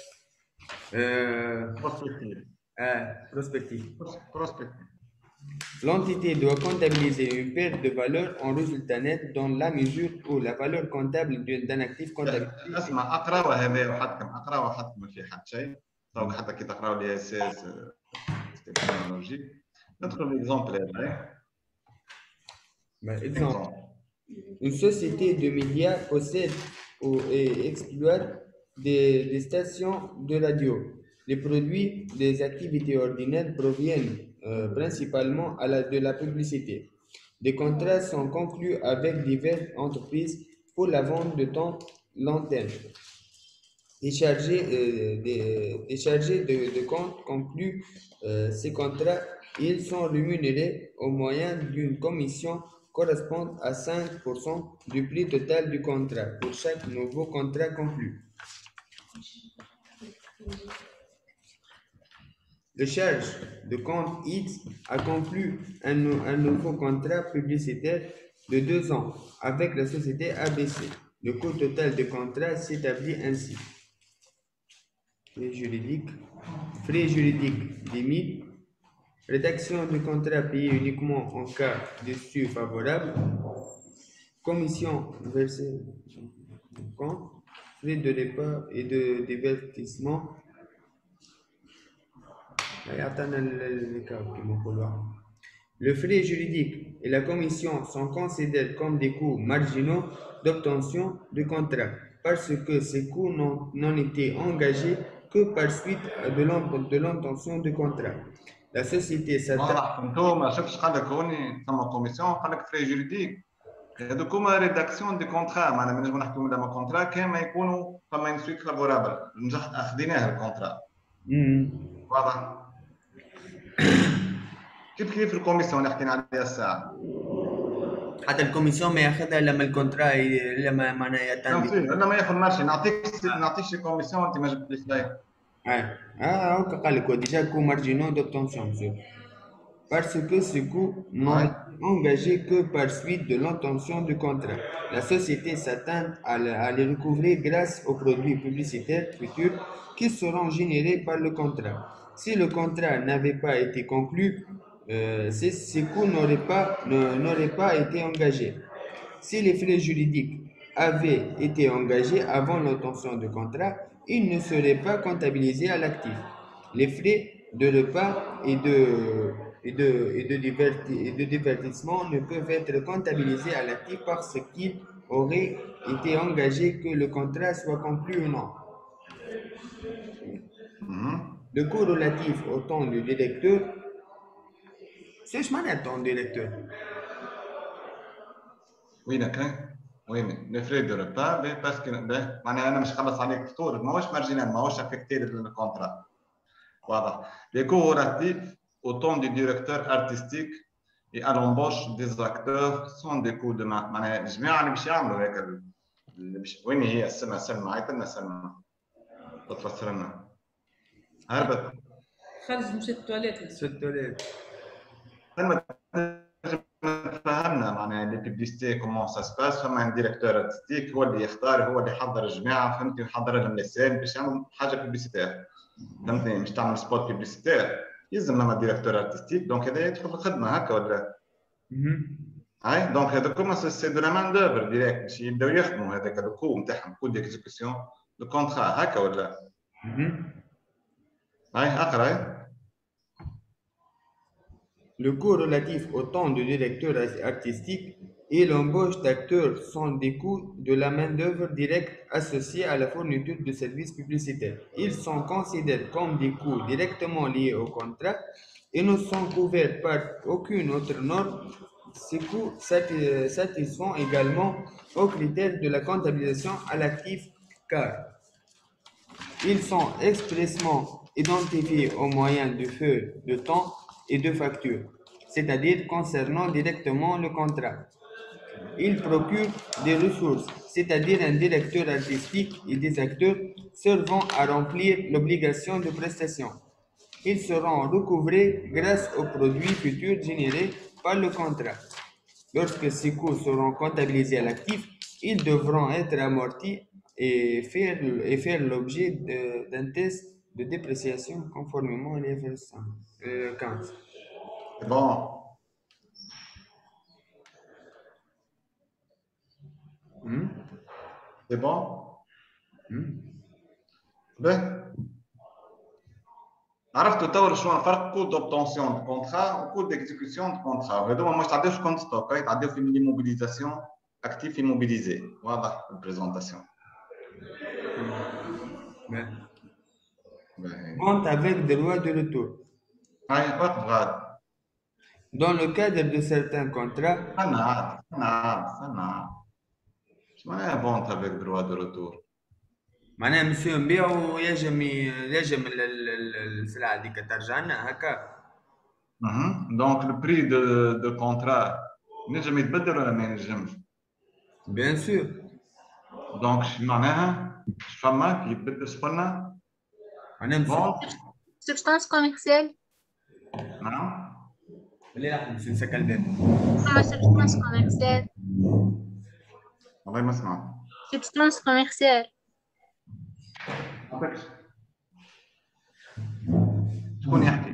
prospective. Euh, prospective. Prospective. L'entité doit comptabiliser une perte de valeur en résultat net dans la mesure où la valeur comptable d'un actif comptable. اسمع اقراوا هذا وحدكم اقراوا حدكم ما في حد شيء. دونك حتى كي تقراوا لي اس اس تكنولوجي Notre exemple est vrai. Ben, exemple, une société de médias possède ou, et exploite des, des stations de radio. Les produits des activités ordinaires proviennent euh, principalement à la, de la publicité. Des contrats sont conclus avec diverses entreprises pour la vente de temps l'antenne. Les chargés, euh, des, des chargés de, de compte concluent euh, ces contrats. Ils sont rémunérés au moyen d'une commission correspondant à cinq pour cent du prix total du contrat pour chaque nouveau contrat conclu. Le charge de compte X a conclu un, un nouveau contrat publicitaire de deux ans avec la société A B C. Le coût total du contrat s'établit ainsi. Frais juridiques. Frais juridiques limite. Rédaction du contrat payé uniquement en cas d'issue favorable. Commission versée au compte. Frais de départ et de divertissement. Le frais juridique et la commission sont considérés comme des coûts marginaux d'obtention du contrat parce que ces coûts n'ont été engagés que par suite de l'intention du contrat. La société s'attend. واضح انتم ما شفتش قال لك هوني ثم كوميسيون قال لك فري جوريديك هذوك هما ريداكسيون دي كونترا معنا ما نجمو نحكيو لما كونترا كان ما يكونوا فما سويت فافورابل نجح اخذيناه الكونترا واضح كيف كيف الكوميسيون اللي حكينا عليها الساعه حتى الكوميسيون ما ياخذها لما الكونترا لما معناها يتم انا ما ياخذ مارشي نعطيك نعطيك الكوميسيون انت ما جبتليش ليه اه اه هكا قال لك déjà coûts marginaux d'obtention monsieur parce que ces coûts n'ont engagé que par suite de l'intention du contrat. La société s'attend à, à les recouvrer grâce aux produits publicitaires futurs qui seront générés par le contrat. Si le contrat n'avait pas été conclu, euh, ces, ces coûts n'auraient pas, n'auraient pas été engagés. Si les frais juridiques avaient été engagés avant l'obtention du contrat, ils ne seraient pas comptabilisés à l'actif. Les frais de repas et de Et de, et, de diverti, et de divertissement ne peuvent être comptabilisés à l'actif parce qu'il aurait été engagé que le contrat soit conclu ou non. Mm-hmm. Le coût relatif au temps du directeur, c'est je m'en temps du directeur. Oui, d'accord. Oui, mais les frais de repas, parce que معناها أنا مش خلص عليك فطور ماهوش مارجينال ماهوش affecté le contrat. واضح. Les coûts relatifs au temps du directeur artistique et à l'embauche des acteurs sont des coûts de main. معناها الجماعة اللي باش يعملوا هيك اللي باش وين هي السلمى سلمى عيط لنا سلمى تفسر لنا هربت خرج مشيت التواليت مشيت التواليت سلمى فهمنا معناها لي بيبليستي كومون سا سباس فما ان ديريكتور ارتستيك هو اللي يختار هو اللي يحضر الجماعه فهمتني يحضر لهم لي سين باش يعملوا حاجه بيبليستير فهمتني مش تعمل سبوت بيبليستير يلزم لما ديريكتور ارتستيك دونك هذا يدخل في الخدمه هكا ولا هاي دونك هذا كوما سي دو لا مان دوفر ديريكت باش يبداو يخدموا هذاك الكو نتاعهم كو ديكزيكسيون لو كونترا هكا ولا هاي اقرا Le coût relatif au temps du directeur artistique et l'embauche d'acteurs sont des coûts de la main-d'œuvre directe associés à la fourniture de services publicitaires. Ils sont considérés comme des coûts directement liés au contrat et ne sont couverts par aucune autre norme. Ces coûts satisfont également aux critères de la comptabilisation à l'actif car ils sont expressément identifiés au moyen de feuilles de temps et de factures, c'est-à-dire concernant directement le contrat. Ils procurent des ressources, c'est-à-dire un directeur artistique et des acteurs servant à remplir l'obligation de prestation. Ils seront recouvrés grâce aux produits futurs générés par le contrat. Lorsque ces coûts seront comptabilisés à l'actif, ils devront être amortis et faire, et faire l'objet d'un test de dépréciation conformément à l'I F R S quinze. Bon. Hmm? C'est bon? Hmm? Ben. عرفتوا تو شنو الفرق كود دوبتونسيون دو كونترا وكود ديكزيكسيون دو كونترا هذوما ما تعديوش كونت ستوك يتعديو في ليموبيليزاسيون اكتيف ايموبيليزي واضح في البريزونطاسيون. Vente avec droit de retour. هاي وقت غاد. Dans le cadre de certains contrats. استنى عاد استنى عاد استنى عاد. شو معناها فونت افيك دروا دو روتور؟ معناها مسيو نبيعو يجم يجم السلعة هذيك ترجع لنا هكا. اها دونك البري دو دو كونترا نجم يتبدل ولا ما ينجمش؟ بيان سور. دونك شو معناها؟ اش فما كي يتبدل شقلنا؟ معناها سبستانس كوميرسيال. نعم. اللي راح نمشي نسكر الباب. فما سبستانس كوميرسيال. والله ما سمعت. سبستانس كوميرسيال. شكون يحكي؟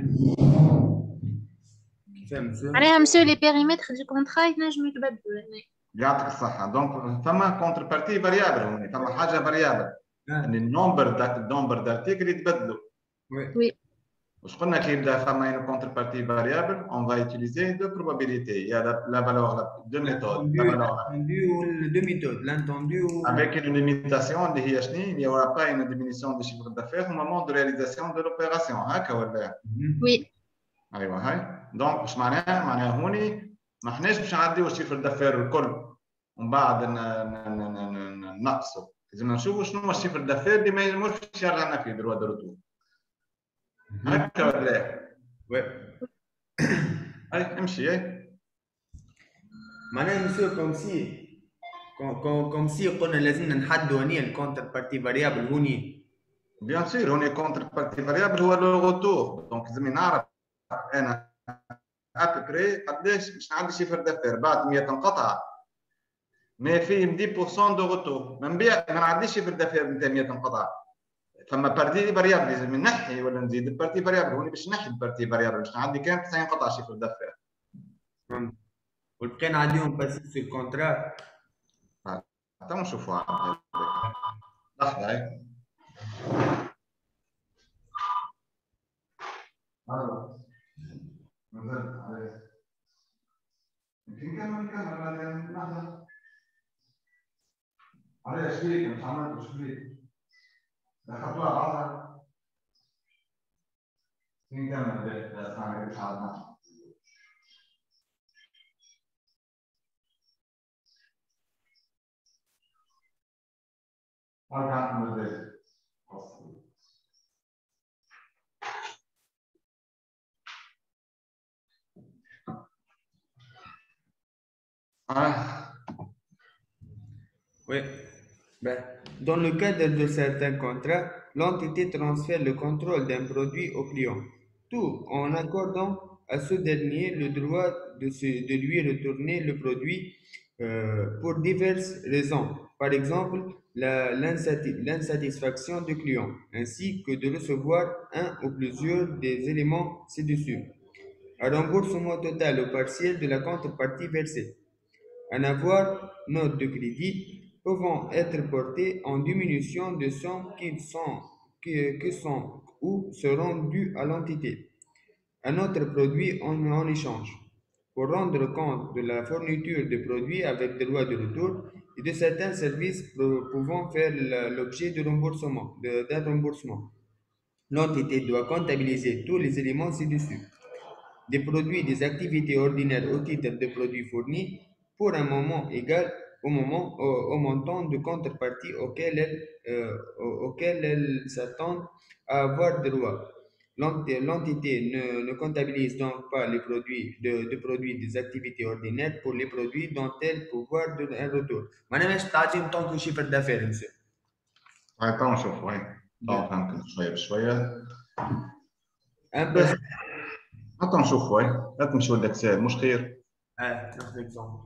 معناها مسيو لي بيريمتر دو كونترا ينجمو يتبدلوا يعني. يعطيك الصحة. دونك فما كونتر بارتي فاريابل هوني فما حاجة فاريابل. يعني النومبر داك النومبر دارتيكل يتبدلوا. وي. واش قلنا كي يبدا فما une كونتر بارتي فاريابل اون فا يوتيليزي دو بروبابيليتي يا لا فالور دو ميثود لا فالور دو ميثود لانتوندو avec une limitation اللي هي شنو il y aura pas une diminution de chiffre d'affaires au moment de réalisation de l'opération هكا ولا؟ وي. ايوه هاي دونك واش معناها؟ معناها هوني ما حناش باش نعديو الشيفر دافير الكل ومن بعد نقصوا لازم نشوفوا شنو هو الشيفر دافير اللي ما ينجموش يرجع لنا فيه دروا دو روتور هكا ولا؟ وي. هاي امشي هاي معناها مسيو كوم سي كوم سي قلنا لازمنا نحدوا هني الكونتر بارتي فاريابل هوني. بيان سور هوني كونتر بارتي فاريابل هو لو روتور دونك لازمني نعرف انا ابري قداش باش نعدي شيفر دافير بعد مية انقطع ما فيه عشرة بالمية دو روتور ما نبيع ما نعديش شيفر دافير نتاع مية انقطع فما بارتي فاريابل لازم نحي ولا نزيد البارتي فاريابل هوني باش نحي البارتي فاريابل باش نعدي كان تسعين انقطع شيفر دافير والبقي نعديهم باسي في الكونترا حتى نشوفوا لحظه هاي الو نزلت عليه يمكن نكمل نكمل بعدين لحظه عليه ايش فيك مش عملت ايش فيك دخلتوها بعضها نكمل اسمعني مش عارف ارجع نمدد Ah. Oui. Ben, dans le cadre de certains contrats, l'entité transfère le contrôle d'un produit au client, tout en accordant à ce dernier le droit de, se, de lui retourner le produit euh, pour diverses raisons. Par exemple, l'insatisfaction du client, ainsi que de recevoir un ou plusieurs des éléments ci-dessus. Un remboursement total ou partiel de la contrepartie versée. Un avoir note de crédit pouvant être portées en diminution de sommes qui sont, qui, qui sont ou seront dues à l'entité. Un autre produit en, en échange. Pour rendre compte de la fourniture de produits avec des droits de retour et de certains services pouvant faire l'objet de remboursement, d'un remboursement. L'entité doit comptabiliser tous les éléments ci-dessus. Des produits, des activités ordinaires au titre de produits fournis pour un moment égal au, moment, au, au montant de contrepartie auquel elles, euh, auquel elles s'attendent à avoir droit. L'entité ne, ne comptabilise donc pas les produits de, de produits des activités ordinaires pour les produits dont elles pouvoir donner un retour. Madame, je t'ai dit tant que chiffre d'affaires, monsieur. هاي تو نشوف وين تو فهمت شويه بشويه Un peu. حتى نشوف وين لا تمشوا للاكسل مش خير. اه ناخذ اكزومبل.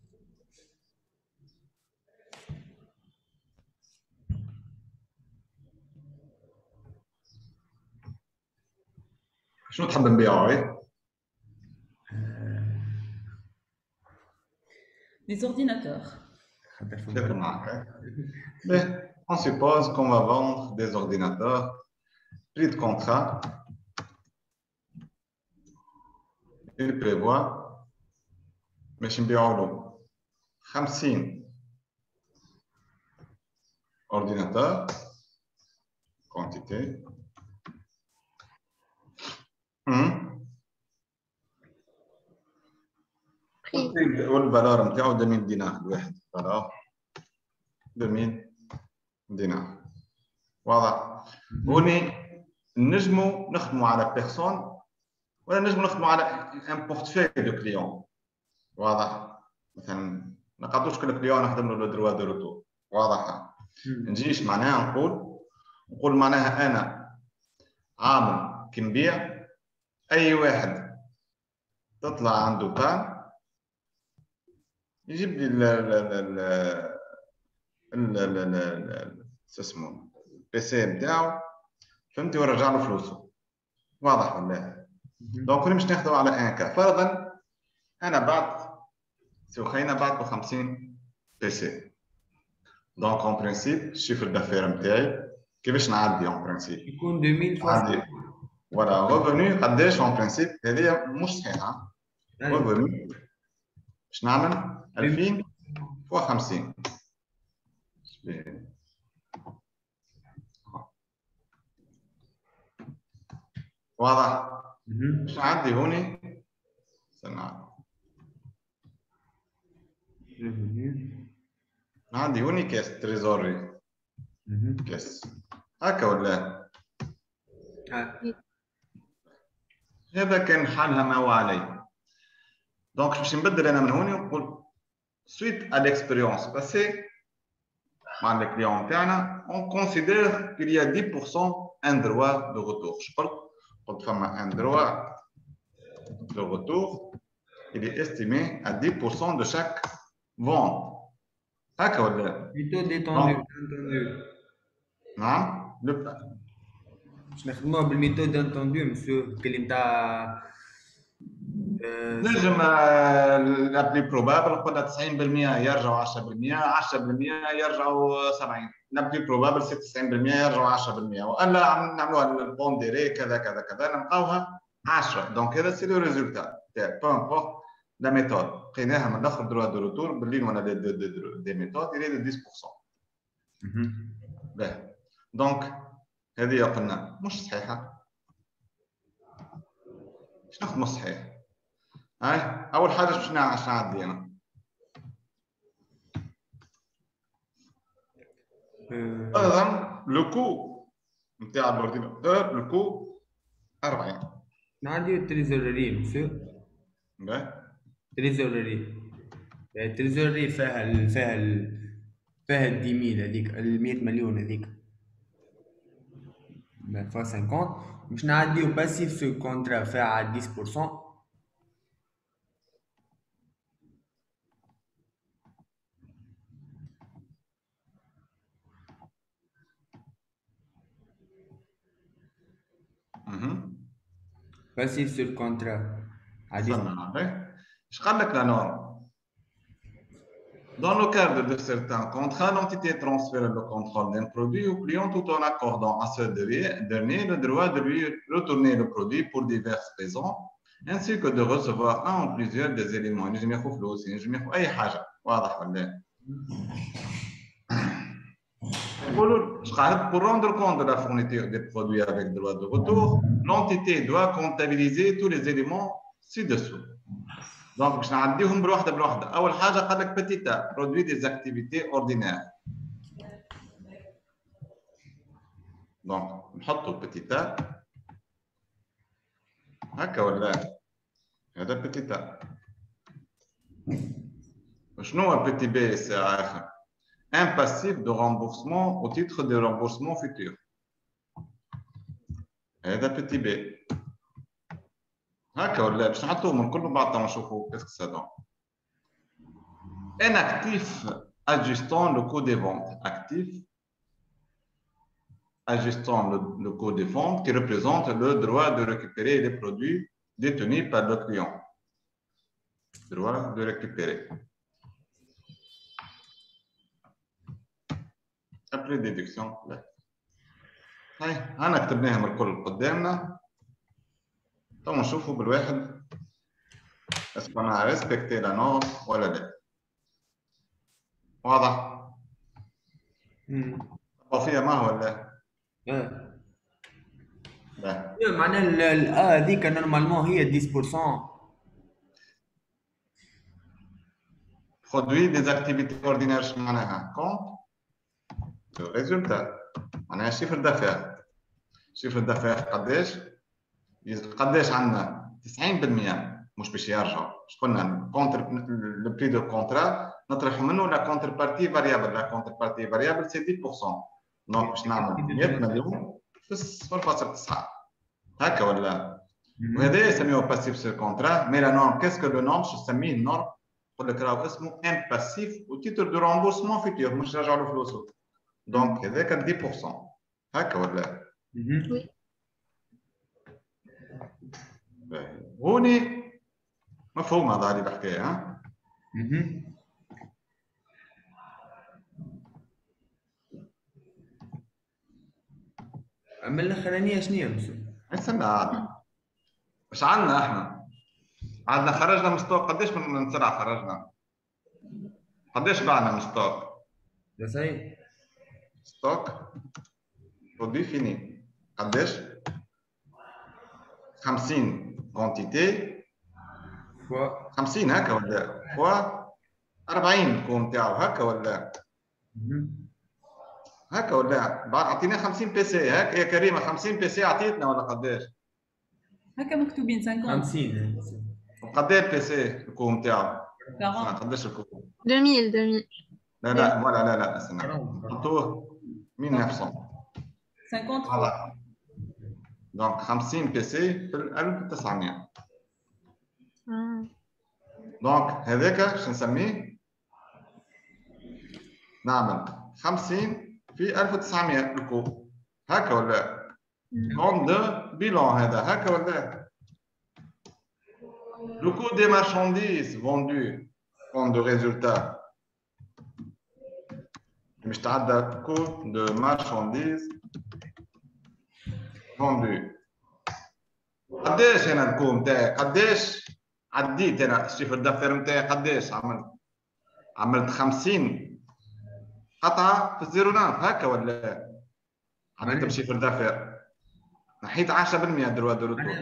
شنو تحب نبيعو هاي؟ Des ordinateurs. Mais on suppose qu'on va vendre des ordinateurs. Prix de contrat il prévoit باش نبيعوا له خمسين ordinateur quantité hum. والفالور نتاعو deux mille دينار الواحد فوالا deux mille دينار واضح. هوني نجمو نخدموا على بيرسون ولا نجمو نخدموا على ان بورتفوي دو كليون واضح. مثلا ما نقعدوش كل كليون نخدم له لو دروا دو روتور واضح. نجيش معناها نقول نقول معناها انا عامل كي نبيع اي واحد تطلع عنده بان يجيب لي ال ال ال ال ال اسمه البي سي نتاعو فهمتي ونرجع له فلوسه واضح ولا؟ دونك مش ناخذه على ان كا. فرضا انا بعت سي خلينا بعت له خمسين بي سي. دونك اون برينسيپ الشيفر دافير نتاعي كيفاش نعدي اون برينسيپ يكون deux mille عندي فوالا ريفوني قداش اون برينسيپ هذه مش صحيحه. ريفوني باش نعمل ألفين فوا خمسين واضح. باش نعدي هوني استنى عندي هوني كاس تريزوري كاس هكا ولا هذا كان حالها ما هو عليه. دونك باش نبدل انا من هوني ونقول suite à l'expérience passée مع الكليون تاعنا on considère qu'il y a dix pour cent un droit de retour. Je قلت قلت فما un droit de retour il est estimé à dix pour cent de chaque vente هكا ولا؟ plutôt détendu. نعم باش نخدموها بالميثود دانتوندو مسيو كلي نتاع نجم لا بلي بروبابل قلنا تسعين بالمئة يرجعوا عشرة بالمئة عشرة بالمئة يرجعوا سبعين. لا بلي بروبابل ستة وتسعين بالمئة يرجعوا عشرة بالمئة والا نعملوها البونديري كذا كذا كذا نلقاوها عشرة. دونك هذا سي لو ريزولتا تاع بو امبورت لا ميثود لقيناها من الاخر دروا دو روتور بالليل ولا دي دي ميثود يريد عشرة بالمئة. باهي دونك هذه قلنا مش صحيحه. شنو نخدموا صحيح؟ هاي اول حاجه باش نعدي انا ايضا لو كو نتاع الاورديناتور لو كو أربعين. نعدي التريزوري مسيو. باهي تريزوري التريزوري فيها ال فيها ال فيها ال دix mille هذيك ال مية مليون هذيك فوا خمسين. باش نعديو باسيف سو كونترا فيها على dix pour cent. Passif sur le contrat. Je parle de la norme. Dans le cadre de certains contrats, l'entité transfère le contrôle d'un produit au client tout en accordant à ce dernier le droit de lui retourner le produit pour diverses raisons, ainsi que de recevoir un ou plusieurs des éléments. Je me trouve aussi, je me trouve أي حاجة. واضح ولا؟ Pour rendre compte de la fourniture des produits avec droit de retour, l'entité doit comptabiliser tous les éléments ci-dessous. Donc, je vais vous dire بلوحدة بلوحدة. أول حاجة قال لك petit a, produit des activités ordinaires. Donc, نحطوا petit a. هكا ولا؟ هذا petit a. شنو هو petit b الساعة آخر؟ Un passif de remboursement au titre de remboursement futur. هذا petit b. هكا ولا باش نحطوهم من كل بعضهم نشوفوا كيف صدام. Un actif ajustant le coût des ventes. Actif ajustant le, le coût des ventes qui représente le droit de récupérer les produits détenus par le client. Droit de récupérer. Après déduction. هاي أنا كتبناهم الكل قدامنا. تو نشوفوا بالواحد اسكو انا ريسبكتي لا نورم ولا لا؟ واضح؟ طبقوا فيها ما هو ولا؟ اه لا. معناها الآ هذيك نورمالمون هي عشرة بالمية. برودوي دي زاكتيفيتي اوردينير شنو معناها؟ كونت دو ريزولتا، معناها شيفر دافير. شيفر دافير قداش؟ قداش عندنا؟ تسعين بالمية مش باش يرجعوا. اش قلنا؟ كونتر لو بري دو كونترا نطرح منه لا كونتر بارتي فاريابل. لا كونتر بارتي فاريابل سي عشرة بالمية. دونك باش نعمل مية مليون في صفر فاصلة تسعة هكا ولا؟ وهذا يسميوه باسيف سير كونترا. مي لا نورم كاسكو لو نورم شو نسميه النورم؟ نقول لك راهو اسمه ام باسيف و تيتر دو رومبورسمون فيتور مش راجع له فلوسه. دونك هذاك عشرة بالمية هكا ولا؟ وي. هوني مفهوم هذا اللي بحكيه ها؟ اما الاخرانيه شنو هي مسو؟ استنى عاد اش عندنا احنا؟ عندنا خرجنا من ستوك قداش من سلعه خرجنا؟ قداش بعنا من ستوك؟ ده صحيح. ستوك برودوي فيني قداش؟ خمسين كونتيتي فوا خمسين هكا ولا؟ فوا أربعين الكون تاعو هكا ولا؟ هكا ولا؟ بعد عطيناه خمسين بي سي هكا يا كريمه. خمسين بي سي عطيتنا ولا قداش؟ هكا مكتوبين خمسين. خمسين. وقداش البي سي الكون تاعو؟ أربعين. قداش الكون؟ ألفين ألفين. لا لا ولا لا لا استنى نحطوه مية وتسعمية. خمسين. فوالا دونك خمسين بي سي في ألف وتسعمية. دونك هذاك شو نسميه؟ نعمل خمسين في ألف وتسعمية الكو هكا ولا؟ كوم دو بيلون هذا هكا ولا؟ Le coût des marchandises vendues compte de résultat مش تعدى coût de marchandises vendues. قداش انا الكو نتاعي؟ قداش عديت انا الشيفر دافير نتاعي؟ قداش عملت؟ عملت خمسين قطعه في الزيرو ناف هكا ولا؟ عديت بشيفر دافير نحيت عشرة بالمية دروا دو روتور.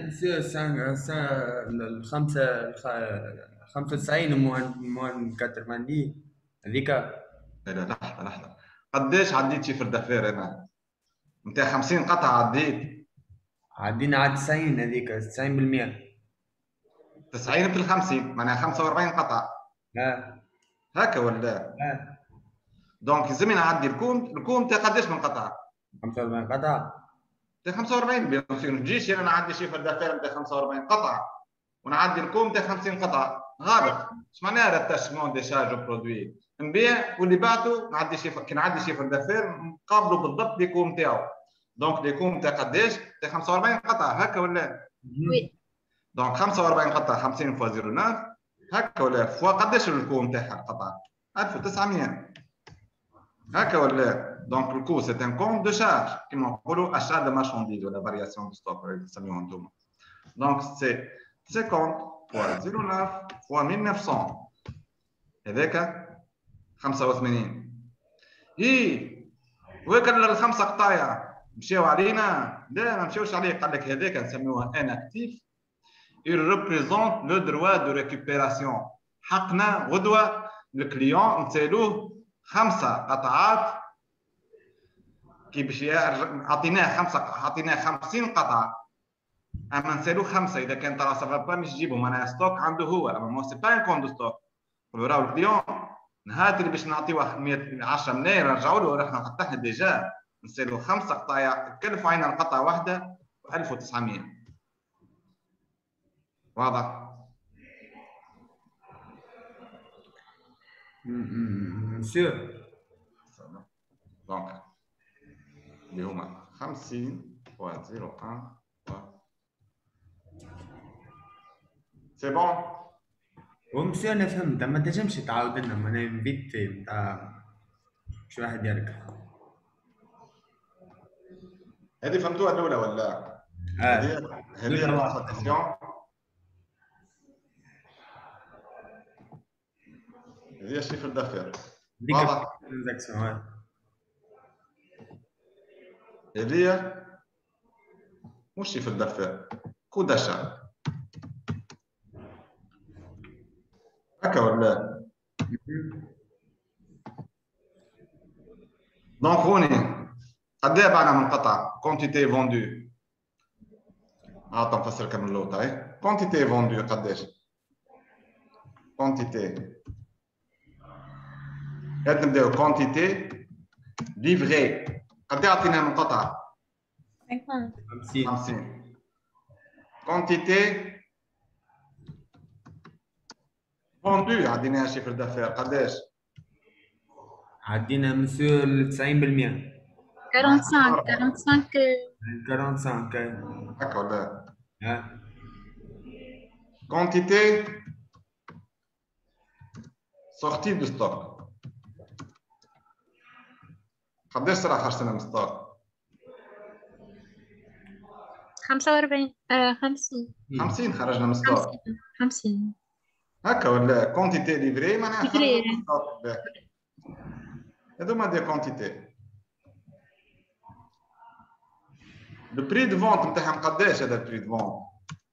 الخمسة خمسة وتسعين موان موان كاترماندي هذيك. لا لا لحظة لحظة قداش عديت شيفر دافير انا؟ نتاع خمسين قطعة عديت. عدينا على تسعين هذيك تسعين بالمية. تسعين في الخمسين معناها خمسة وأربعين قطعة. اه هكا ولا؟ اه دونك لازمني نعدي الكون. الكون تاع قداش من قطعة؟ خمسة وأربعين قطعة. تاع خمسة وأربعين بيان سور. ما تجيش انا نعدي شيفر دافير نتاع خمسة وأربعين قطعة ونعدي الكون تاع خمسين قطعة. غلط. اش معناها راتاشمون دي شارج برودوي؟ نبيع واللي بعته نعدي شيفر. كي نعدي شيفر دافير نقابله بالضبط لي كوم تاعو. دونك لي كوم تاع قداش؟ تاع خمسة وأربعين قطعة هكا ولا؟ وي. دونك خمسة وأربعين قطعة خمسين فوا صفر فاصلة تسعة هكا ولا؟ فوا قداش الكوم تاعها القطعة؟ ألف وتسعمية هكا ولا؟ دونك الكو سي ان كوم دو شارج كيما نقولوا اشار دو مارشانديز ولا فارياسيون دو ستوك اللي تسميوها انتوما. دونك سي خمسين فوا صفر فاصلة تسعة فوا مية وتسعمية هذاك خمسة وثمانين. اي وكان الخمسه قطايع مشاو علينا؟ لا ما مشاوش عليك. قال لك هذاك نسميوها ان اكتيف il représente le droit de récupération. حقنا غدوه الكليون نسالوه خمسه قطعات كي باش عطيناه خمسه عطيناه خمسين قطعه اما نسالوه خمسه. اذا كان ترى سافا با مش تجيبهم معناها ستوك عنده هو اما مو سي با ان كون دو ستوك. نقولوا راهو الكليون نهار اللي باش نعطيوه عشرة ملايين نرجعوا له احنا فتحنا ديجا نسالوه خمسه قطايع تكلفوا علينا القطعه واحده ألف وتسعمية. واضح؟ مسيو دونك اللي هما خمسين فوا صفر فاصلة واحد سي بون. ومسيو انا فهمت. اما تنجمش تعاود لنا معناها فيت نتاع شو واحد يركب. هذه فهمتوها الاولى ولا؟ اه هذه هذه الاكسبليكاسيون هذه شيفر دافير ديك واضح ترانزاكسيون. هذه مش شيفر دافير كو داشا هكا ولا دونك هوني قديه بعنا من قطعه كونتيتي فوندو عطا نفسر كم اللوطه اهي كونتيتي فوندو قداش كونتيتي هات نبداو كونتيتي ليفغي قديه عطينا من قطعه خمسين. خمسين كونتيتي فوندو عديناها شيفر دافير قداش عدينا مسيو تسعين بالمية. خمسة وأربعين خمسة خمسة وأربعين. هكا ولا ها quantité sortie de stock. قداش صراحة خرجنا من ستوك؟ خمسة وأربعين آه خمسين. خمسين خرجنا من ستوك. خمسين خمسين. هكا ولا كونتيتي ليفري معناها خرجنا من ستوك. هذوما دي كونتيتي. لو بري دو فونت نتاعهم قداش هذا البري دو فونت؟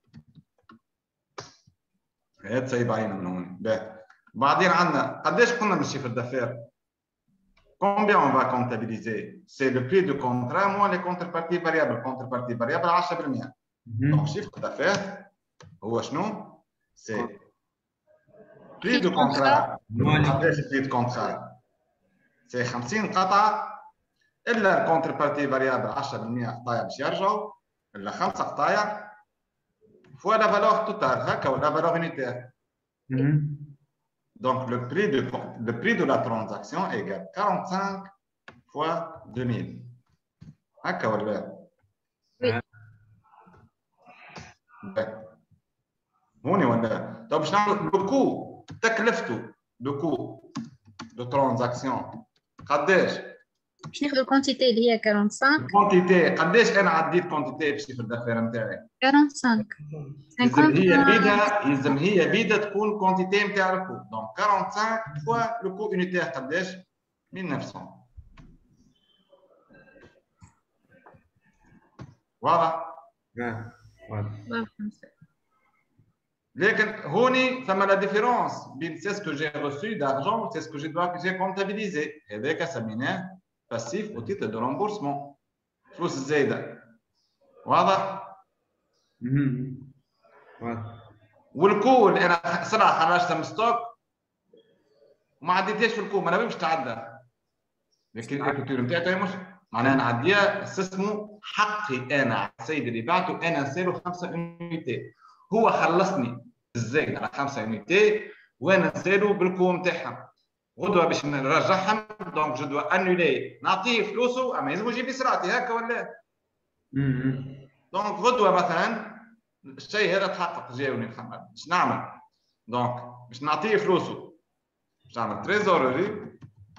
هاد سايب عينا من هون. باهي. بعدين عندنا قداش قلنا من الشيفر دافير؟ Combien on va comptabiliser? C'est le prix du contrat moins les contreparties variables. Contrepartie variable عشرة بالمية. Donc, chiffre d'affaires, هو شنو؟ C'est prix du contrat. قداش prix du contrat؟ C'est خمسين قطعة إلا الكونتربارتي فاريابل عشرة بالمية قطايع باش يرجعوا إلا خمسة قطايع فوا لا فالور توتال هكا ولا فالور يونيتير. Donc, le prix, de, le prix de la transaction égale quarante-cinq fois deux mille. هكا ولا؟ Oui. هوني ولا؟ طيب باش نعمل لو كو تكلفته لو كو دو ترانزاكسيون قداش؟ باش ناخذ الكونتيتي اللي هي خمسة وأربعين. كونتيتي قداش أنا عديت كونتيتي في الشيفر دافير نتاعي؟ خمسة وأربعين. يلزم هي بيدا يلزم هي بيدا تكون كونتيتي نتاع الكو دونك خمسة وأربعين فوا لو كو يونيتير قداش؟ مية وتسعمية. واضح؟ اه واضح. لكن هوني ثم لا ديفيرونس بين سي سكو جي ريسو دارجون و سي سكو جي دوا جي كونتابيليزي هذاك سميناه باسيف او تيتر دو رامبورسمون فلوس الزايده. واضح؟ واضح. والكو اللي انا صراحه خرجتها من ستوك وما عديتهاش في الكو ما نبيش تعدى لكن الكوتور نتاعي مش معناها نعديها اسمه حقي انا على السيد اللي بعته انا نسالو خمسة يونيتي هو خلصني الزايد على خمسة يونيتي وانا نسالو بالكو نتاعهم غدوه باش نرجعهم دونك جو دوا انولي نعطيه فلوسه اما يلزم يجيب لي سرعتي هكا ولا؟ دونك غدوه مثلا الشيء هذا تحقق جاوني محمد باش نعمل دونك باش نعطيه فلوسه باش نعمل تريزوري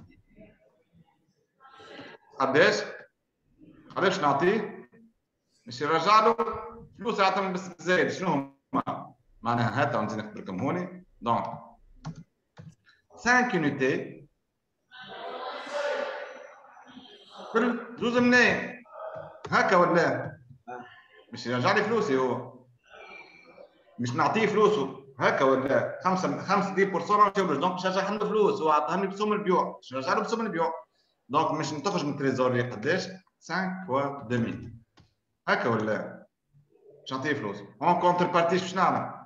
قداش؟ قداش نعطيه؟ باش يرجع له فلوس يعطيهم بس زايد شنو هما؟ معناها هاتا نزيد نخبركم هوني دونك خمسة يونيتي كل زوز ملايين هكا ولا؟ باش يرجع لي فلوسي هو مش نعطيه فلوسه هكا ولا؟ خمسة خمسة دي بورسون دونك باش يرجع له فلوس هو عطاني بسوم البيوع باش نرجع له بسوم البيوع دونك مش نتخرج من التريزوري قداش؟ خمسة فوا deux mille هكا ولا؟ باش نعطيه فلوس اون كونتر بارتيش باش نعمل؟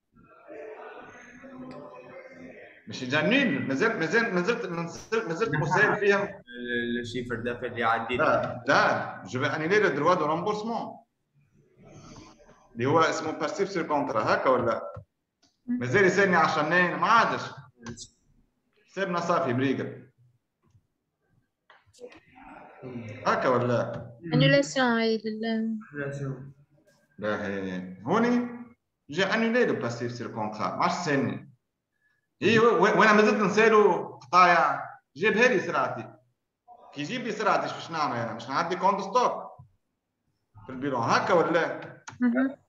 باش يجنن مازال مازال مازلت مازلت مساهم فيهم الشيفر دافير اللي عديت. لا لا جو في انيلي لو دروا دو رامبورسمون اللي هو اسمه باسيف سير كونترا هكا ولا؟ مازال يسالني عشرة منين ما عادش سيبنا صافي بريقل هكا ولا؟ انولاسيون هي لا هوني جي انولي لو باسيف سير كونترا ما عادش تسالني هي وانا مازلت نسالو قطايع جيبها لي سرعتي كي يجيب لي سرعتي باش نعمل انا باش نعدي كونت ستوك في البيلون هكا ولا؟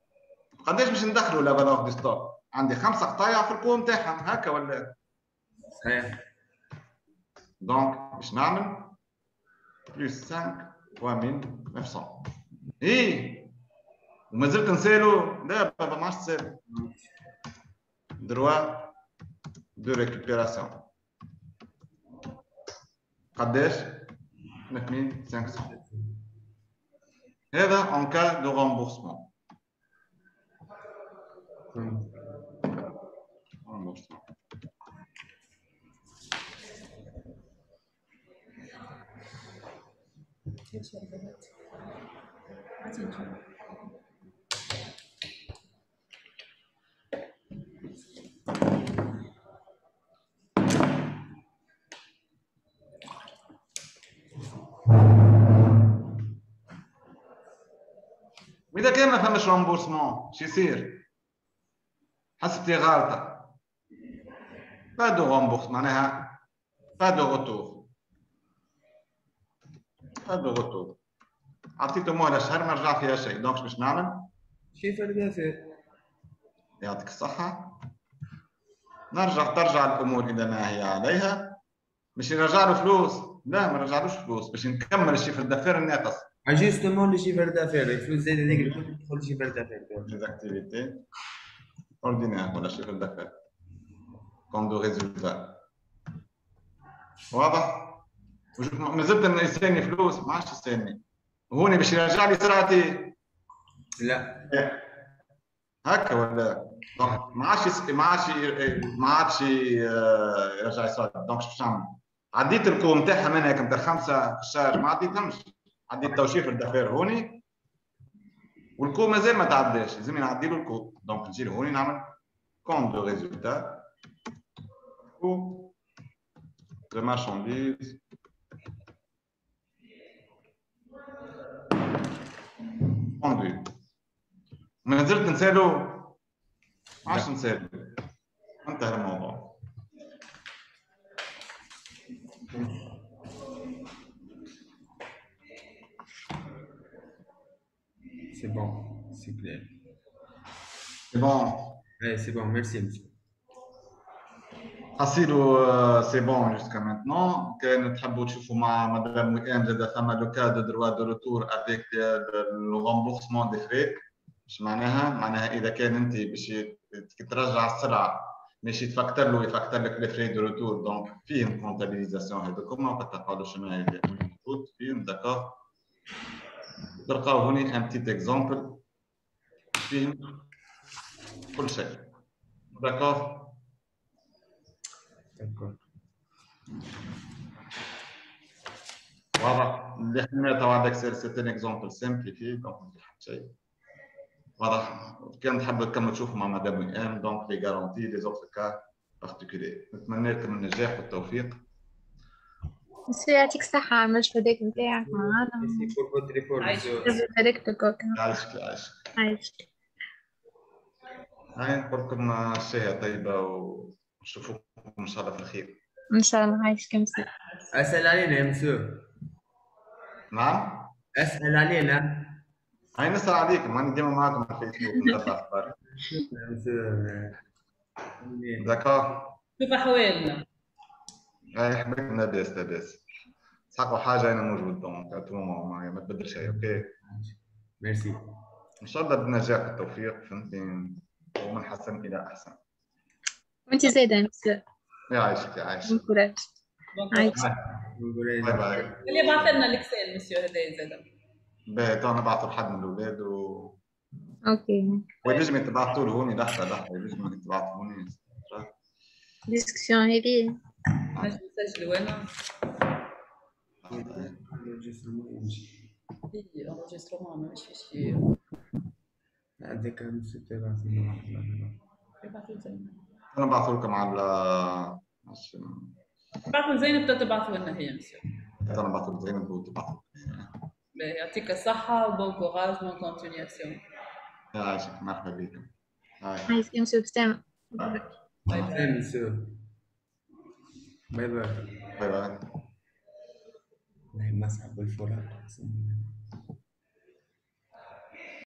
قداش باش ندخلوا لا فالور دي ستوك؟ عندي خمسه قطايع في الكو نتاعهم هكا ولا؟ صحيح. دونك باش نعمل بلس خمسة فوا مية وتسعمية. ايه ومازلت نسالو؟ لا بابا ما عادش تسالو. دروا دو ريكوبيراسيون قداش؟ ثلاث مية وخمسمية. هذا en cas de remboursement. remboursement. وإذا كان ما فماش رامبورسمون شو يصير؟ حسبتي غلطة. با دو رامبورس معناها با دو غوتور. با دو غوتور. عطيته مهلة شهر ما رجع فيها شيء، دونك باش نعمل؟ شيفر دافير. يعطيك الصحة. نرجع ترجع الأمور إلى ما هي عليها. باش يرجع له فلوس؟ لا ما رجعلوش فلوس، باش نكمل الشيفر دافير الناقص. Ajustement le chiffre d'affaires, il faut aider les groupes pour le chiffre d'affaires. Les activités ordinaires ولا chiffre d'affaires. compte de résultat. واضح؟ ما زلت يستني فلوس ما عادش يستني. هوني باش يرجع لي سرعتي. لا. هكا ولا؟ دونك ما عادش ما عادش ما عادش يرجع سرعتي، دونك باش نعمل؟ عديت الكو نتاعها من هيك نتاع خمسة في الشهر ما عديتهمش. عديت تو شيفر دافير هوني والكو مازال ما تعداش، لازم نعدي له الكو. دونك نجي هوني نعمل كونت دو ريزولتا كو دو مارشانديز كوندوي. ما زلت نسالو؟ ما عادش نسالو. انتهى الموضوع. C'est bon, c'est clair. C'est bon. Oui, c'est bon, merci monsieur. حصيلو سي بون جوسكا مانتنون. كان تحبوا تشوفوا مع مدام وئام زاد ثما لو كا دو دروا دو روتور افيك لو رامبورسمون دي فري. اش معناها؟ معناها اذا كان انت باش ترجع السرعه ماشي تفكتر له يفكتر لك لي فري دو روتور، دونك فيهم كونتابيليزاسيون هذوكم وتقعدوا شنو هي المفروض فيهم. داكور تلقاو هوني ان بتيت اكزومبل فيهم كل شيء. داكور D'accord. واضح؟ اللي حنا توا هذاك سيت ان اكزومبل سامبليفي دونك ما فيه شيء. واضح؟ كان تحب تكمل تشوفوا مع مدام وئام دونك لي غارونتي لي زوتر كا بارتيكولي. نتمنى لكم النجاح والتوفيق. بس يعطيك الصحة على المجهود هذاك نتاعك معانا. Merci pour votre effort monsieur. يبارك لك وكا. يعيشك يعيشك. عايشك. هاي نقول لكم الشهية طيبة ونشوفوكم إن شاء الله في الخير. إن شاء الله. عايشك مساء. أسأل علينا يا مسيو. نعم؟ أسأل علينا. هاي نسأل عليكم، أنا ديما معكم على الفيسبوك نتابع أخبار. شكرا يا مسيو. داكور. كيف أحوالنا؟ هاي حبيبنا لاباس لاباس. تحققوا حاجة أنا موجود دونك أتوما ما تبدل شيء. أوكي. ميرسي. إن شاء الله بالنجاح والتوفيق فهمتني ومن حسن إلى أحسن. وأنت زايدة يا مساء. يعيشك يعيشك. بون كوراج. عايشك. باي باي. اللي بعث لنا الإكسل مسيو هذايا زاد. باهي تو نبعثوا لحد من الأولاد و أوكي. وينجم تبعثوا له هوني لحظة لحظة ينجم تبعثوا هوني. ديسكسيون هذه. نجم نسجلوا أنا. إي انجسترومون ما ماشي شي. عندك مسيو تبعث لنا. أنا بعثوا لكم على بعثوا زينب تبعثوا لنا هي مسيو. أنا بعثوا زينب وتبعثوا. يعطيك الصحة وبون كوراج بون كونتينياسيون. يعيشك مرحبا بكم. عايشك يا مسيو بسام. باي باي مسيو. باي باي. باي باي. والله ما صعب الفراق.